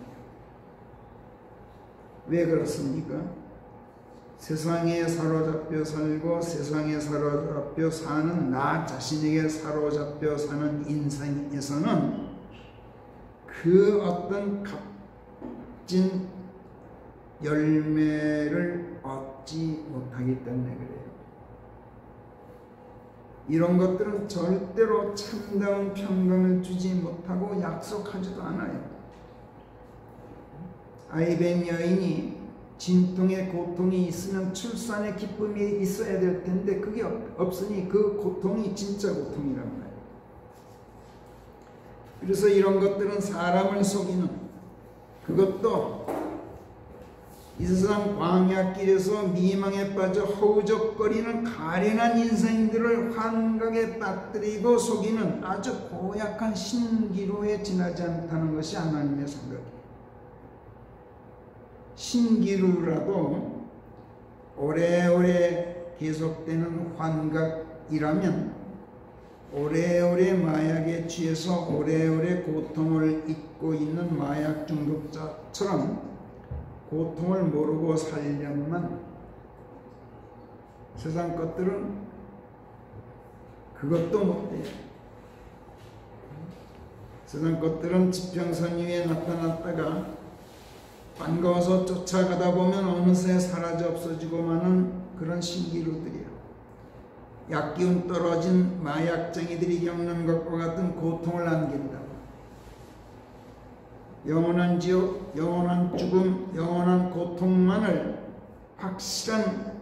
왜 그렇습니까? 세상에 사로잡혀 살고 세상에 사로잡혀 사는 나 자신에게 사로잡혀 사는 인생에서는 그 어떤 값진 열매를 얻지 못하기 때문에 그래요. 이런 것들은 절대로 참다운 평강을 주지 못하고 약속하지도 않아요. 아이벤 여인이 진통의 고통이 있으면 출산의 기쁨이 있어야 될 텐데 그게 없으니 그 고통이 진짜 고통이란 말이에요. 그래서 이런 것들은 사람을 속이는, 그것도 이 세상 광야길에서 미망에 빠져 허우적거리는 가련한 인생들을 환각에 빠뜨리고 속이는 아주 고약한 신기루에 지나지 않다는 것이 하나님의 생각이에요. 신기루라도 오래오래 계속되는 환각이라면 오래오래 마약에 취해서 오래오래 고통을 잊고 있는 마약 중독자처럼 고통을 모르고 살려면 세상 것들은 그것도 못해요. 세상 것들은 지평선 위에 나타났다가 반가워서 쫓아가다 보면 어느새 사라져 없어지고 마는 그런 신기루들이에요. 약기운 떨어진 마약쟁이들이 겪는 것과 같은 고통을 안긴다고. 영원한 지옥, 영원한 죽음, 영원한 고통만을 확실한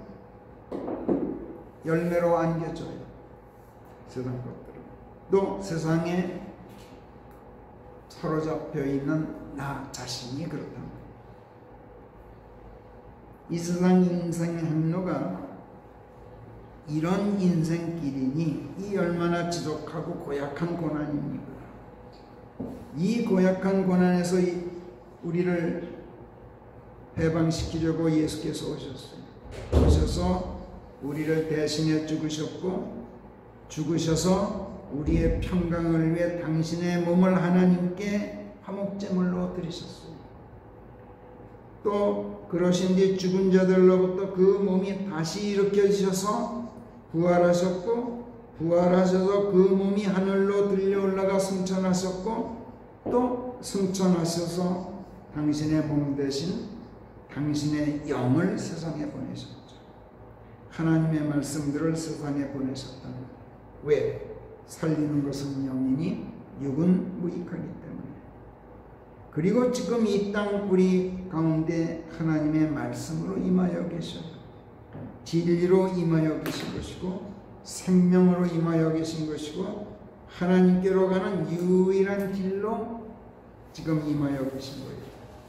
열매로 안겨줘요. 세상 것들은. 또 세상에 사로잡혀 있는 나 자신이 그렇답니다. 이 세상 인생 행로가 이런 인생길이니 이 얼마나 지독하고 고약한 고난입니까? 이 고약한 고난에서 우리를 해방시키려고 예수께서 오셨어요. 오셔서 우리를 대신해 죽으셨고 죽으셔서 우리의 평강을 위해 당신의 몸을 하나님께 화목제물로 드리셨어요. 또 그러신 뒤 죽은 자들로부터 그 몸이 다시 일으켜지셔서 부활하셨고 부활하셔서 그 몸이 하늘로 들려 올라가 승천하셨고 또 승천하셔서 당신의 몸 대신 당신의 영을 세상에 보내셨죠. 하나님의 말씀들을 세상에 보내셨다는 거예요. 왜? 살리는 것은 영이니 육은 무익하기 때문에. 그리고 지금 이 땅 우리 가운데 하나님의 말씀으로 임하여 계셔요. 진리로 임하여 계신 것이고 생명으로 임하여 계신 것이고 하나님께로 가는 유일한 길로 지금 임하여 계신 거예요.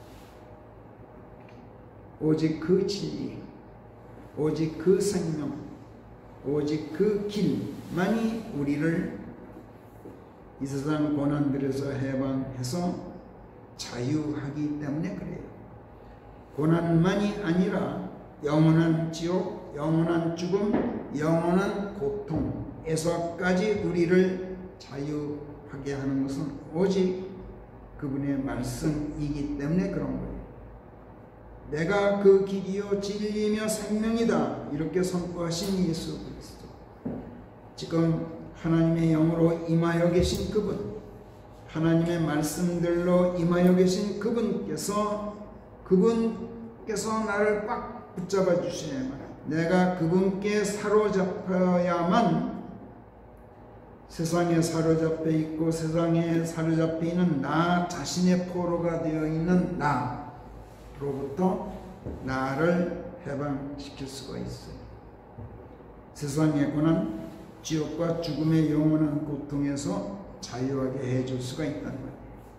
오직 그 진리, 오직 그 생명, 오직 그 길만이 우리를 이 세상 고난들에서 해방해서 자유하기 때문에 그래요. 고난만이 아니라 영원한 지옥, 영원한 죽음, 영원한 고통에서까지 우리를 자유하게 하는 것은 오직 그분의 말씀이기 때문에 그런 거예요. 내가 그 길이요 진리이며 생명이다 이렇게 선포하신 예수 그리스도, 지금 하나님의 영으로 임하여 계신 그분, 하나님의 말씀들로 임하여 계신 그분께서 그분께서 나를 꽉 붙잡아 주시네요. 내가 그분께 사로잡혀야만 세상에 사로잡혀 있고 세상에 사로잡혀 있는 나 자신의 포로가 되어 있는 나로부터 나를 해방시킬 수가 있어요. 세상의 고난, 지옥과 죽음의 영원한 고통에서 자유하게 해줄 수가 있다는 거예요.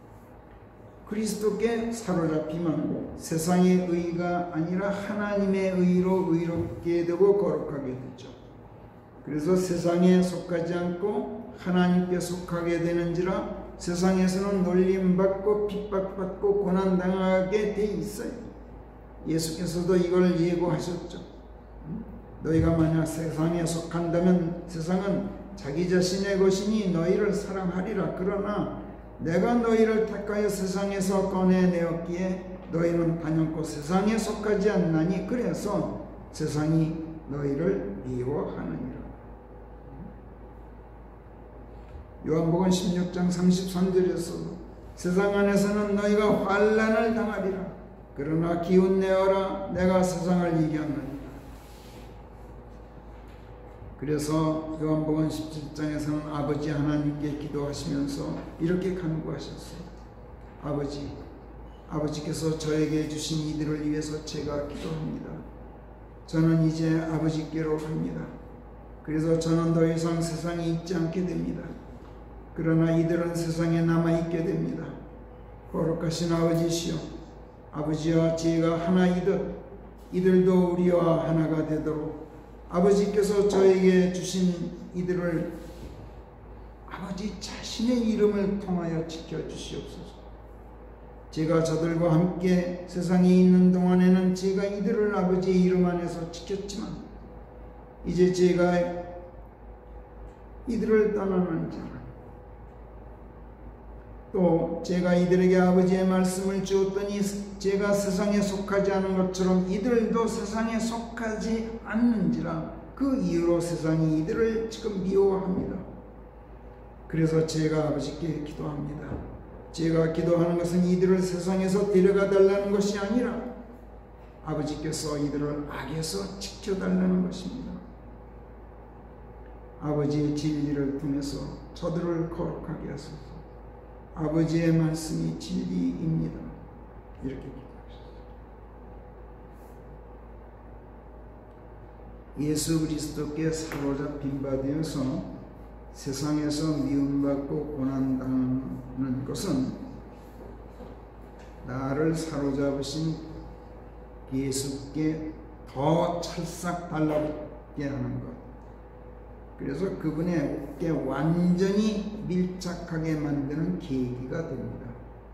그리스도께 사로잡히면 세상의 의가 아니라 하나님의 의로 의롭게 되고 거룩하게 되죠. 그래서 세상에 속하지 않고 하나님께 속하게 되는지라 세상에서는 놀림받고 핍박받고 고난당하게 돼 있어요. 예수께서도 이걸 예고하셨죠. 너희가 만약 세상에 속한다면 세상은 자기 자신의 것이니 너희를 사랑하리라. 그러나 내가 너희를 택하여 세상에서 꺼내내었기에 너희는 단연코 세상에 속하지 않나니 그래서 세상이 너희를 미워하느니라. 요한복음 십육 장 삼십삼 절에서 세상 안에서는 너희가 환난을 당하리라. 그러나 기운내어라. 내가 세상을 이겼느니라. 그래서 요한복음 십칠 장에서는 아버지 하나님께 기도하시면서 이렇게 간구하셨어요. 아버지, 아버지께서 저에게 주신 이들을 위해서 제가 기도합니다. 저는 이제 아버지께로 갑니다. 그래서 저는 더 이상 세상에 있지 않게 됩니다. 그러나 이들은 세상에 남아있게 됩니다. 거룩하신 아버지시여, 아버지와 저희가 하나이듯 이들도 우리와 하나가 되도록 아버지께서 저에게 주신 이들을 아버지 자신의 이름을 통하여 지켜주시옵소서. 제가 저들과 함께 세상에 있는 동안에는 제가 이들을 아버지의 이름 안에서 지켰지만 이제 제가 이들을 떠나는 자, 또 제가 이들에게 아버지의 말씀을 주었더니 제가 세상에 속하지 않은 것처럼 이들도 세상에 속하지 않는지라 그 이유로 세상이 이들을 지금 미워합니다. 그래서 제가 아버지께 기도합니다. 제가 기도하는 것은 이들을 세상에서 데려가 달라는 것이 아니라 아버지께서 이들을 악에서 지켜달라는 것입니다. 아버지의 진리를 통해서 저들을 거룩하게 하소서. 아버지의 말씀이 진리입니다. 이렇게 기도하셨어요. 예수 그리스도께 사로잡힌 바 되어서 세상에서 미움받고 고난당하는 것은 나를 사로잡으신 예수께 더 찰싹 달라붙게 하는 것, 그래서 그분에게 완전히 밀착하게 만드는 계기가 됩니다.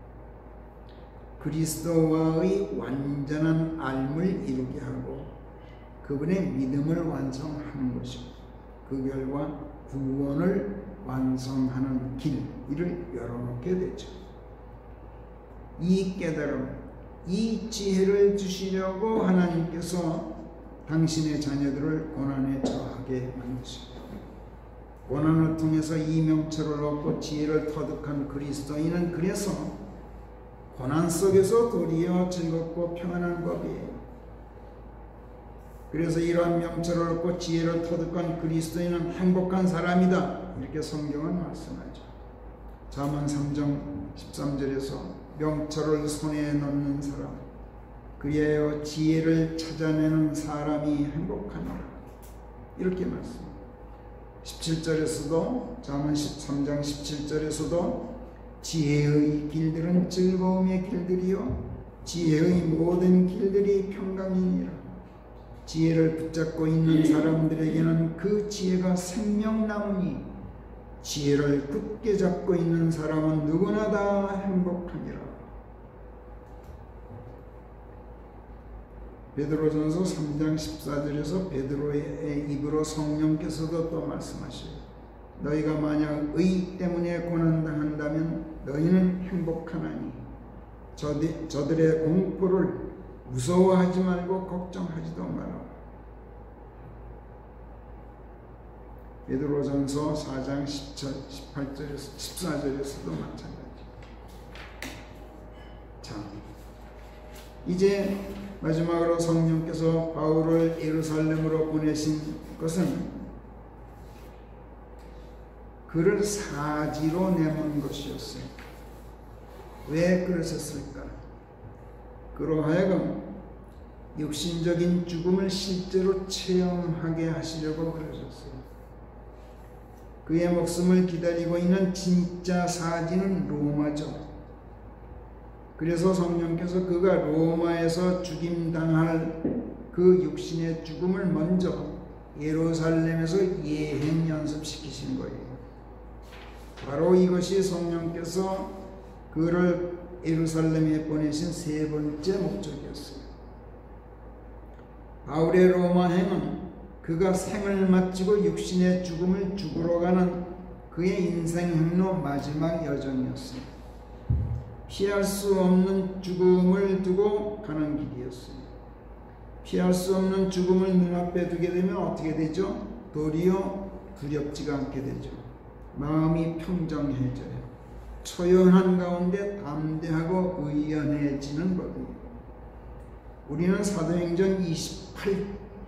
그리스도와의 완전한 알을 이루게 하고 그분의 믿음을 완성하는 것이고 그 결과 구원을 완성하는 길, 이를 열어놓게 되죠. 이 깨달음, 이 지혜를 주시려고 하나님께서 당신의 자녀들을 고난에 처하게 만드십니다. 고난을 통해서 이 명철을 얻고 지혜를 터득한 그리스도인은 그래서 고난 속에서 도리어 즐겁고 평안한 법이에요. 그래서 이러한 명철을 얻고 지혜를 터득한 그리스도인은 행복한 사람이다, 이렇게 성경은 말씀하죠. 잠언 삼 장 십삼 절에서 명철을 손에 넣는 사람, 그리하여 지혜를 찾아내는 사람이 행복하노라, 이렇게 말씀. 십칠 절에서도, 잠언 십삼 장 십칠 절에서도 지혜의 길들은 즐거움의 길들이요 지혜의 모든 길들이 평강이니라. 지혜를 붙잡고 있는 사람들에게는 그 지혜가 생명나무니 지혜를 굳게 잡고 있는 사람은 누구나 다 행복하니라. 베드로전서 삼 장 십사 절에서 베드로의 입으로 성령께서도 또 말씀하시고, 너희가 만약 의 때문에 고난당한다면 너희는 행복하나니 저들, 저들의 공포를 무서워하지 말고 걱정하지도 마라. 베드로전서 사 장 십팔 절에서 십사 절에서도 마찬가지. 자, 이제 마지막으로 성령께서 바울을 예루살렘으로 보내신 것은 그를 사지로 내몬 것이었어요. 왜 그러셨을까? 그로 하여금 육신적인 죽음을 실제로 체험하게 하시려고 그러셨어요. 그의 목숨을 기다리고 있는 진짜 사지는 로마죠. 그래서 성령께서 그가 로마에서 죽임당할 그 육신의 죽음을 먼저 예루살렘에서 예행 연습시키신 거예요. 바로 이것이 성령께서 그를 예루살렘에 보내신 세 번째 목적이었어요. 바울의 로마행은 그가 생을 마치고 육신의 죽음을 죽으러 가는 그의 인생 행로 마지막 여정이었어요. 피할 수 없는 죽음을 두고 가는 길이었어요. 피할 수 없는 죽음을 눈앞에 두게 되면 어떻게 되죠? 도리어 두렵지가 않게 되죠. 마음이 평정해져요. 초연한 가운데 담대하고 의연해지는 법이에요. 우리는 사도행전 이십팔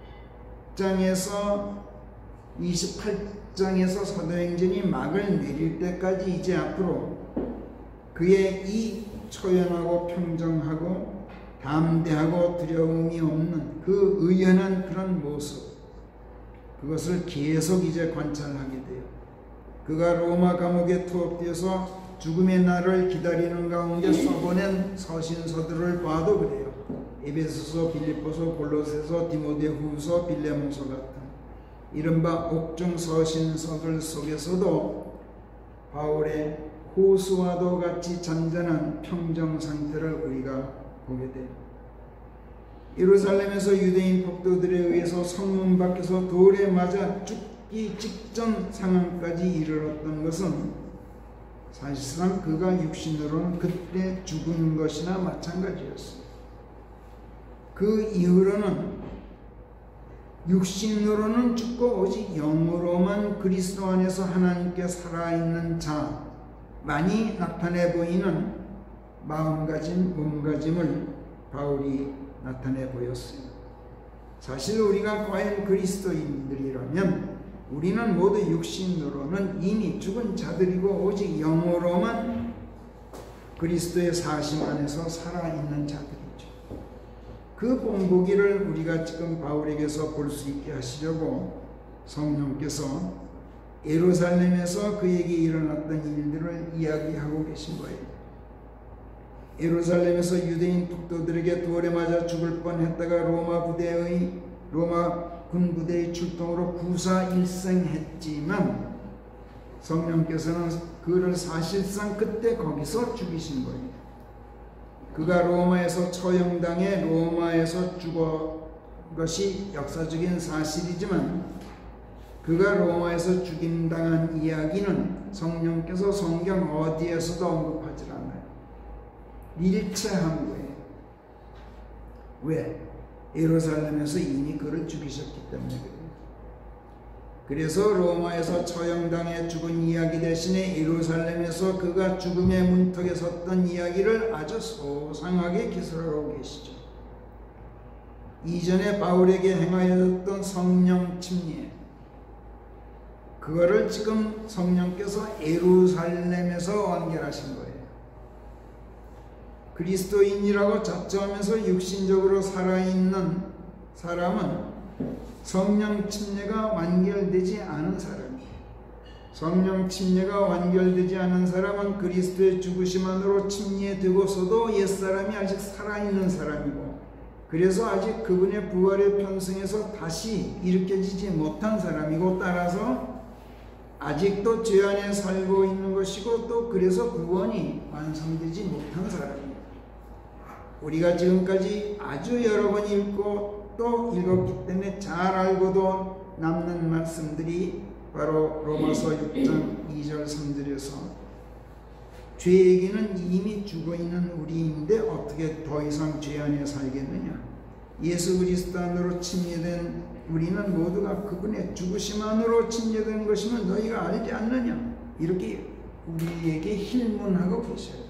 장에서 이십팔 장에서 사도행전이 막을 내릴 때까지 이제 앞으로 그의 이 초연하고 평정하고 담대하고 두려움이 없는 그 의연한 그런 모습, 그것을 계속 이제 관찰하게 돼요. 그가 로마 감옥에 투옥되어서 죽음의 날을 기다리는 가운데 써보낸 서신서들을 봐도 그래요. 에베소서, 빌립보서, 골로새서, 디모데후서, 빌레몬서 같은 이른바 옥중 서신서들 속에서도 바울의 호수와도 같이 잔잔한 평정 상태를 우리가 보게 돼요. 예루살렘에서 유대인 폭도들에 의해서 성문 밖에서 돌에 맞아 죽기 직전 상황까지 이르렀던 것은 사실상 그가 육신으로는 그때 죽은 것이나 마찬가지였어요. 그 이후로는 육신으로는 죽고 오직 영으로만 그리스도 안에서 하나님께 살아있는 자만이 나타내 보이는 마음가짐, 몸가짐을 바울이 나타내 보였어요. 사실 우리가 과연 그리스도인들이라면 우리는 모두 육신으로는 이미 죽은 자들이고 오직 영으로만 그리스도의 사심 안에서 살아있는 자들이죠. 그 본보기를 우리가 지금 바울에게서 볼 수 있게 하시려고 성령께서 예루살렘에서 그에게 일어났던 일들을 이야기하고 계신 거예요. 예루살렘에서 유대인 폭도들에게 돌에 맞아 죽을 뻔했다가 로마 부대의 로마 군 부대의 출동으로 구사일생했지만 성령께서는 그를 사실상 그때 거기서 죽이신 거예요. 그가 로마에서 처형당해 로마에서 죽은 것이 역사적인 사실이지만 그가 로마에서 죽임당한 이야기는 성령께서 성경 어디에서도 언급하지 않아요. 일체한 거예요. 왜? 예루살렘에서 이미 그를 죽이셨기 때문에 그래요. 그래서 로마에서 처형당해 죽은 이야기 대신에 예루살렘에서 그가 죽음의 문턱에 섰던 이야기를 아주 소상하게 기술하고 계시죠. 이전에 바울에게 행하였던 성령 침례, 그거를 지금 성령께서 예루살렘에서 완결하신 거예요. 그리스도인이라고 자처하면서 육신적으로 살아있는 사람은 성령 침례가 완결되지 않은 사람이에요. 성령 침례가 완결되지 않은 사람은 그리스도의 죽으심 안으로 침례되고서도 옛사람이 아직 살아있는 사람이고, 그래서 아직 그분의 부활의 편승에서 다시 일으켜지지 못한 사람이고, 따라서 아직도 죄 안에 살고 있는 것이고, 또 그래서 구원이 완성되지 못한 사람이에요. 우리가 지금까지 아주 여러 번 읽고 또 읽었기 때문에 잘 알고도 남는 말씀들이 바로 로마서 육 장 이 절 삼 절에서 죄에게는 이미 죽어있는 우리인데 어떻게 더 이상 죄 안에 살겠느냐, 예수 그리스도 안으로 침례된 우리는 모두가 그분의 죽으심 안으로 침례된 것이면 너희가 알지 않느냐, 이렇게 우리에게 힐문하고 계셔요.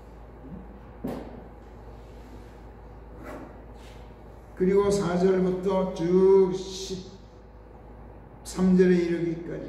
그리고 사 절부터 쭉 십삼 절에 이르기까지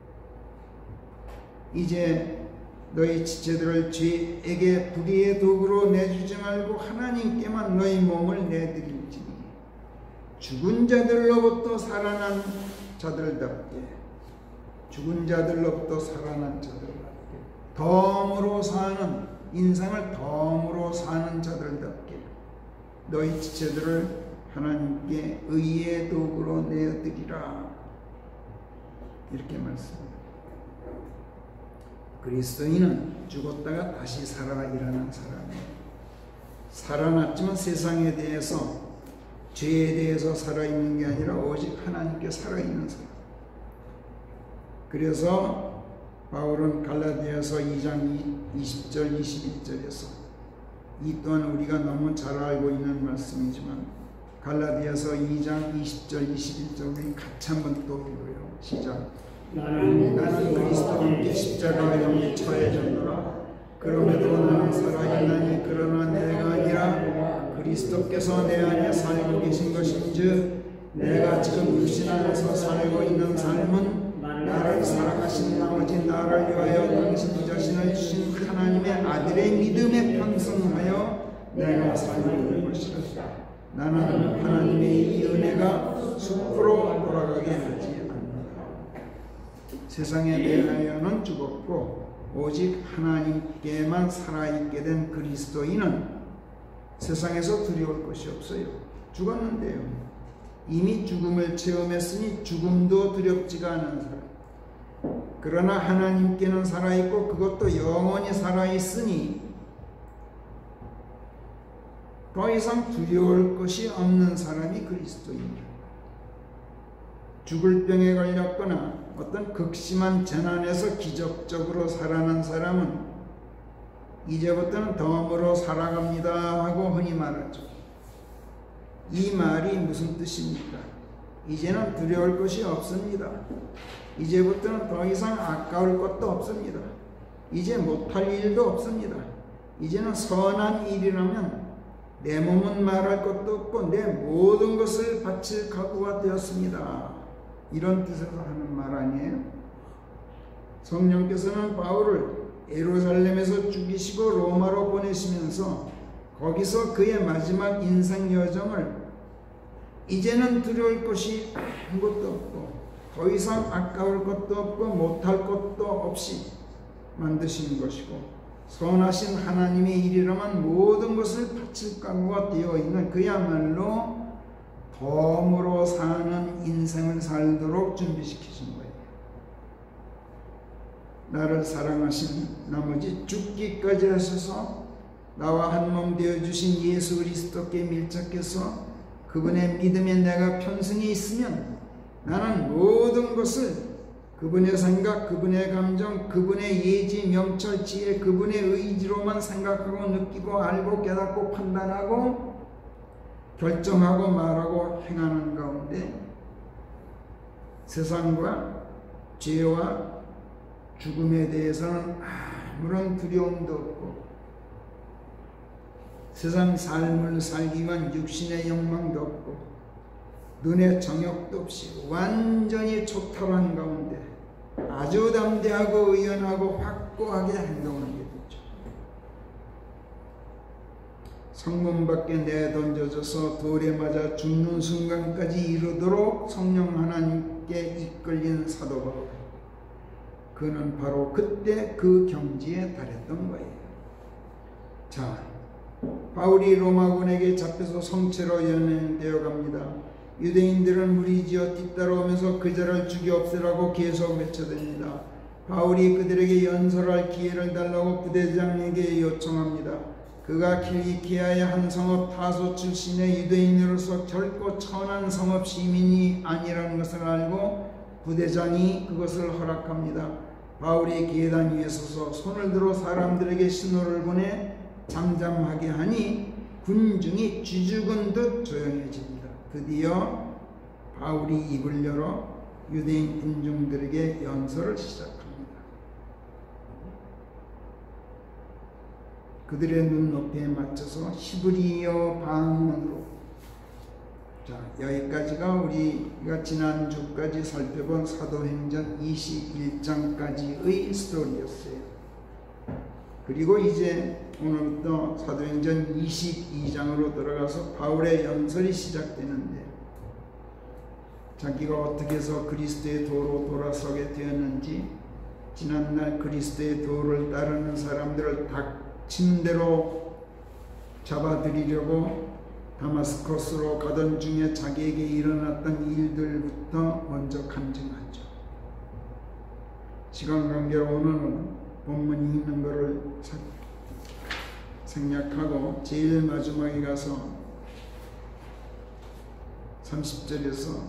이제 너희 지체들을 죄에게 불의의 도구로 내주지 말고 하나님께만 너희 몸을 내드릴지니 죽은 자들로부터 살아난 자들답게, 죽은 자들로부터 살아난 자들답게, 덤으로 사는 인생을 덤으로 사는 자들답게 너희 지체들을 하나님께 의의 도구로 내어드리라, 이렇게 말씀합니다. 그리스도인은 죽었다가 다시 살아 일어난 사람이에요. 살아났지만 세상에 대해서, 죄에 대해서 살아있는 게 아니라 오직 하나님께 살아있는 사람. 그래서 바울은 갈라디아서 이 장 이십 절 이십일 절에서, 이 또한 우리가 너무 잘 알고 있는 말씀이지만 갈라디아서 이 장 이십 절 이십일 절 우리 같이 한번 또 읽어요. 시작. 나는, 나는 그리스도와 함께 십자가에 함께 처해졌노라. 그럼에도 나는 살아있나니 그러나 내가 아니라 그리스도께서 내 안에 살고 계신 것인즉 내가 지금 육신 안에서 살고 있는 삶은 나를 사랑하신 나머지 나를 위하여 당신 자신을 주신 하나님의 아들의 믿음에 편성하여 내가 살고 있는 것이라. 나는 하나님의 이 은혜가 숲으로 돌아가게 하지 않는다. 세상에 대하여는 죽었고 오직 하나님께만 살아있게 된 그리스도인은 세상에서 두려울 것이 없어요. 죽었는데요. 이미 죽음을 체험했으니 죽음도 두렵지가 않은 사람. 그러나 하나님께는 살아있고 그것도 영원히 살아있으니 더 이상 두려울 것이 없는 사람이 그리스도입니다. 죽을 병에 걸렸거나 어떤 극심한 재난에서 기적적으로 살아난 사람은 이제부터는 덤으로 살아갑니다 하고 흔히 말하죠. 이 말이 무슨 뜻입니까? 이제는 두려울 것이 없습니다. 이제부터는 더 이상 아까울 것도 없습니다. 이제 못할 일도 없습니다. 이제는 선한 일이라면 내 몸은 말할 것도 없고 내 모든 것을 바칠 각오가 되었습니다. 이런 뜻으로 하는 말 아니에요? 성령께서는 바울을 예루살렘에서 죽이시고 로마로 보내시면서 거기서 그의 마지막 인생 여정을 이제는 두려울 것이 아무것도 없고 더 이상 아까울 것도 없고 못할 것도 없이 만드신 것이고 선하신 하나님의 일이라면 모든 것을 바칠 각오가 되어 있는 그야말로 덤으로 사는 인생을 살도록 준비시키신 거예요. 나를 사랑하신 나머지 죽기까지 하셔서 나와 한 몸 되어주신 예수 그리스도께 밀착해서 그분의 믿음에 내가 편승해 있으면 나는 모든 것을 그분의 생각, 그분의 감정, 그분의 예지, 명철, 지혜, 그분의 의지로만 생각하고 느끼고 알고 깨닫고 판단하고 결정하고 말하고 행하는 가운데 세상과 죄와 죽음에 대해서는 아무런 두려움도 없고 세상 삶을 살기 위한 육신의 욕망도 없고 눈의 정욕도 없이 완전히 초탈한 가운데 아주 담대하고 의연하고 확고하게 행동하게 되죠. 성문 밖에 내던져져서 돌에 맞아 죽는 순간까지 이르도록 성령 하나님께 이끌린 사도 바울. 그는 바로 그때 그 경지에 달했던 거예요. 자, 바울이 로마군에게 잡혀서 성체로 연행되어 갑니다. 유대인들은 무리지어 뒤따라오면서 그자를 죽여 없애라고 계속 외쳐댑니다. 바울이 그들에게 연설할 기회를 달라고 부대장에게 요청합니다. 그가 킬리키아의 한 성읍 타소 출신의 유대인으로서 결코 천한 성읍 시민이 아니라는 것을 알고 부대장이 그것을 허락합니다. 바울이 계단 위에 서서 손을 들어 사람들에게 신호를 보내 잠잠하게 하니 군중이 쥐죽은 듯 조용해집니다. 드디어 바울이 입을 열어 유대인 군중들에게 연설을 시작합니다. 그들의 눈높이에 맞춰서 히브리어 방언으로. 자, 여기까지가 우리가 지난주까지 살펴본 사도행전 이십일 장까지의 스토리였어요. 그리고 이제 오늘부터 사도행전 이십이 장으로 들어가서 바울의 연설이 시작되는데, 자기가 어떻게 해서 그리스도의 도로 돌아서게 되었는지, 지난날 그리스도의 도를 따르는 사람들을 닥친 대로 잡아들이려고 다마스커스로 가던 중에 자기에게 일어났던 일들부터 먼저 간증하죠. 시간 관계로 오늘은 본문이 있는 것을 생략하고 제일 마지막에 가서 삼십 절에서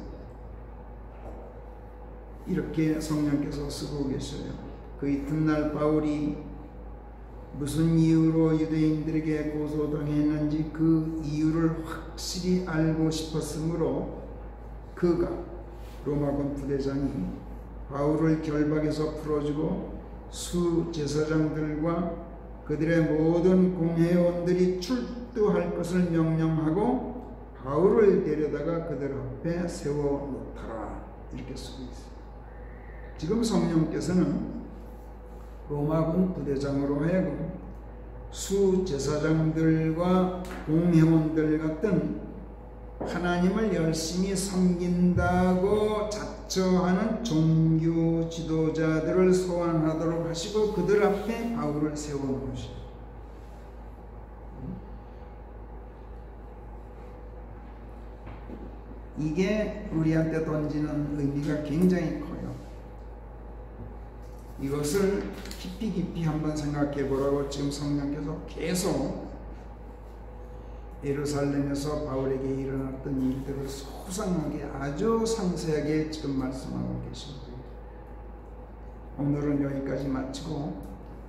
이렇게 성령께서 쓰고 계셔요. 그 이튿날 바울이 무슨 이유로 유대인들에게 고소당했는지 그 이유를 확실히 알고 싶었으므로 그가, 로마군 부대장이 바울을 결박에서 풀어주고 수제사장들과 그들의 모든 공회원들이 출두할 것을 명령하고 바울을 데려다가 그들 앞에 세워놓더라, 이렇게 쓰고 있어요. 지금 성령께서는 로마군 부대장으로 하여금 수제사장들과 공회원들 같은 하나님을 열심히 섬긴다고 자처하는 종교 지도자들을 소환하도록 하시고 그들 앞에 바울을 세워놓으시고, 이게 우리한테 던지는 의미가 굉장히 커요. 이것을 깊이 깊이 한번 생각해 보라고 지금 성령께서 계속 예루살렘에서 바울에게 일어났던 일들을 소상하게 아주 상세하게 지금 말씀하고 계십니다. 오늘은 여기까지 마치고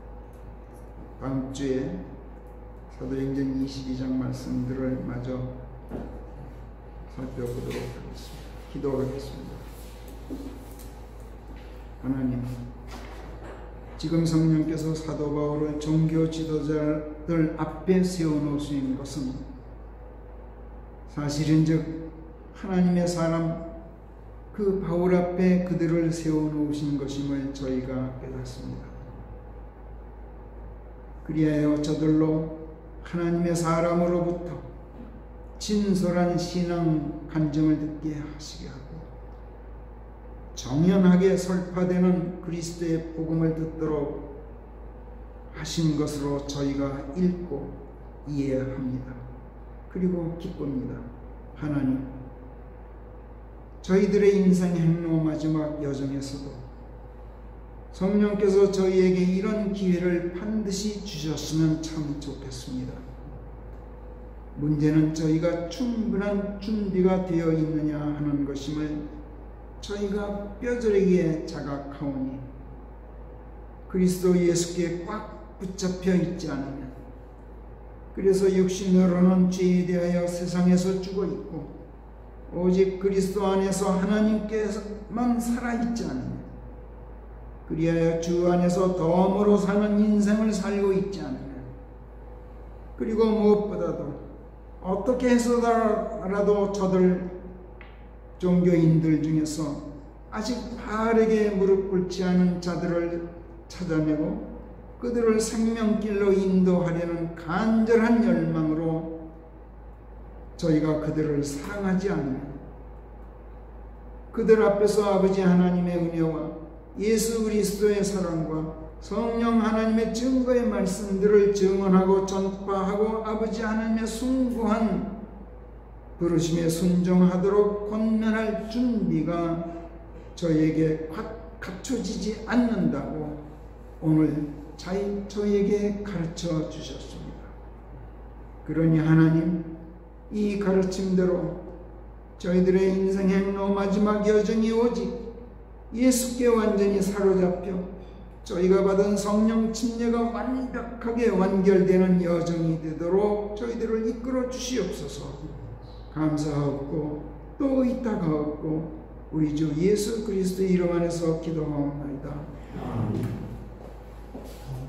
다음 주에 사도행전 이십이 장 말씀들을 마저 살펴보도록 하겠습니다. 기도하겠습니다. 하나님, 지금 성령께서 사도 바울을 종교 지도자들 앞에 세워놓으신 것은 사실은즉 하나님의 사람 그 바울 앞에 그들을 세워놓으신 것임을 저희가 깨닫습니다. 그리하여 저들로 하나님의 사람으로부터 진솔한 신앙 간증을 듣게 하시게 하고 정연하게 설파되는 그리스도의 복음을 듣도록 하신 것으로 저희가 읽고 이해합니다. 그리고 기쁩니다. 하나님, 저희들의 인생 행로 마지막 여정에서도 성령께서 저희에게 이런 기회를 반드시 주셨으면 참 좋겠습니다. 문제는 저희가 충분한 준비가 되어 있느냐 하는 것임을 저희가 뼈저리게 자각하오니 그리스도 예수께 꽉 붙잡혀 있지 않으면, 그래서 육신으로는 죄에 대하여 세상에서 죽어 있고 오직 그리스도 안에서 하나님께만 살아있지 않으면, 그리하여 주 안에서 덤으로 사는 인생을 살고 있지 않으면, 그리고 무엇보다도 어떻게 해서라도 저들 종교인들 중에서 아직 바르게 무릎 꿇지 않은 자들을 찾아내고 그들을 생명길로 인도하려는 간절한 열망으로 저희가 그들을 사랑하지 않으면 그들 앞에서 아버지 하나님의 은혜와 예수 그리스도의 사랑과 성령 하나님의 증거의 말씀들을 증언하고 전파하고 아버지 하나님의 숭고한 부르심에 순종하도록 권면할 준비가 저에게 갖춰지지 않는다고 오늘 저에게 가르쳐 주셨습니다. 그러니 하나님, 이 가르침대로 저희들의 인생 행로 마지막 여정이 오직 예수께 완전히 사로잡혀 저희가 받은 성령 침례가 완벽하게 완결되는 여정이 되도록 저희들을 이끌어 주시옵소서. 감사하옵고 또 의탁하옵고 우리 주 예수 그리스도의 이름 안에서 기도하옵나이다. 아멘.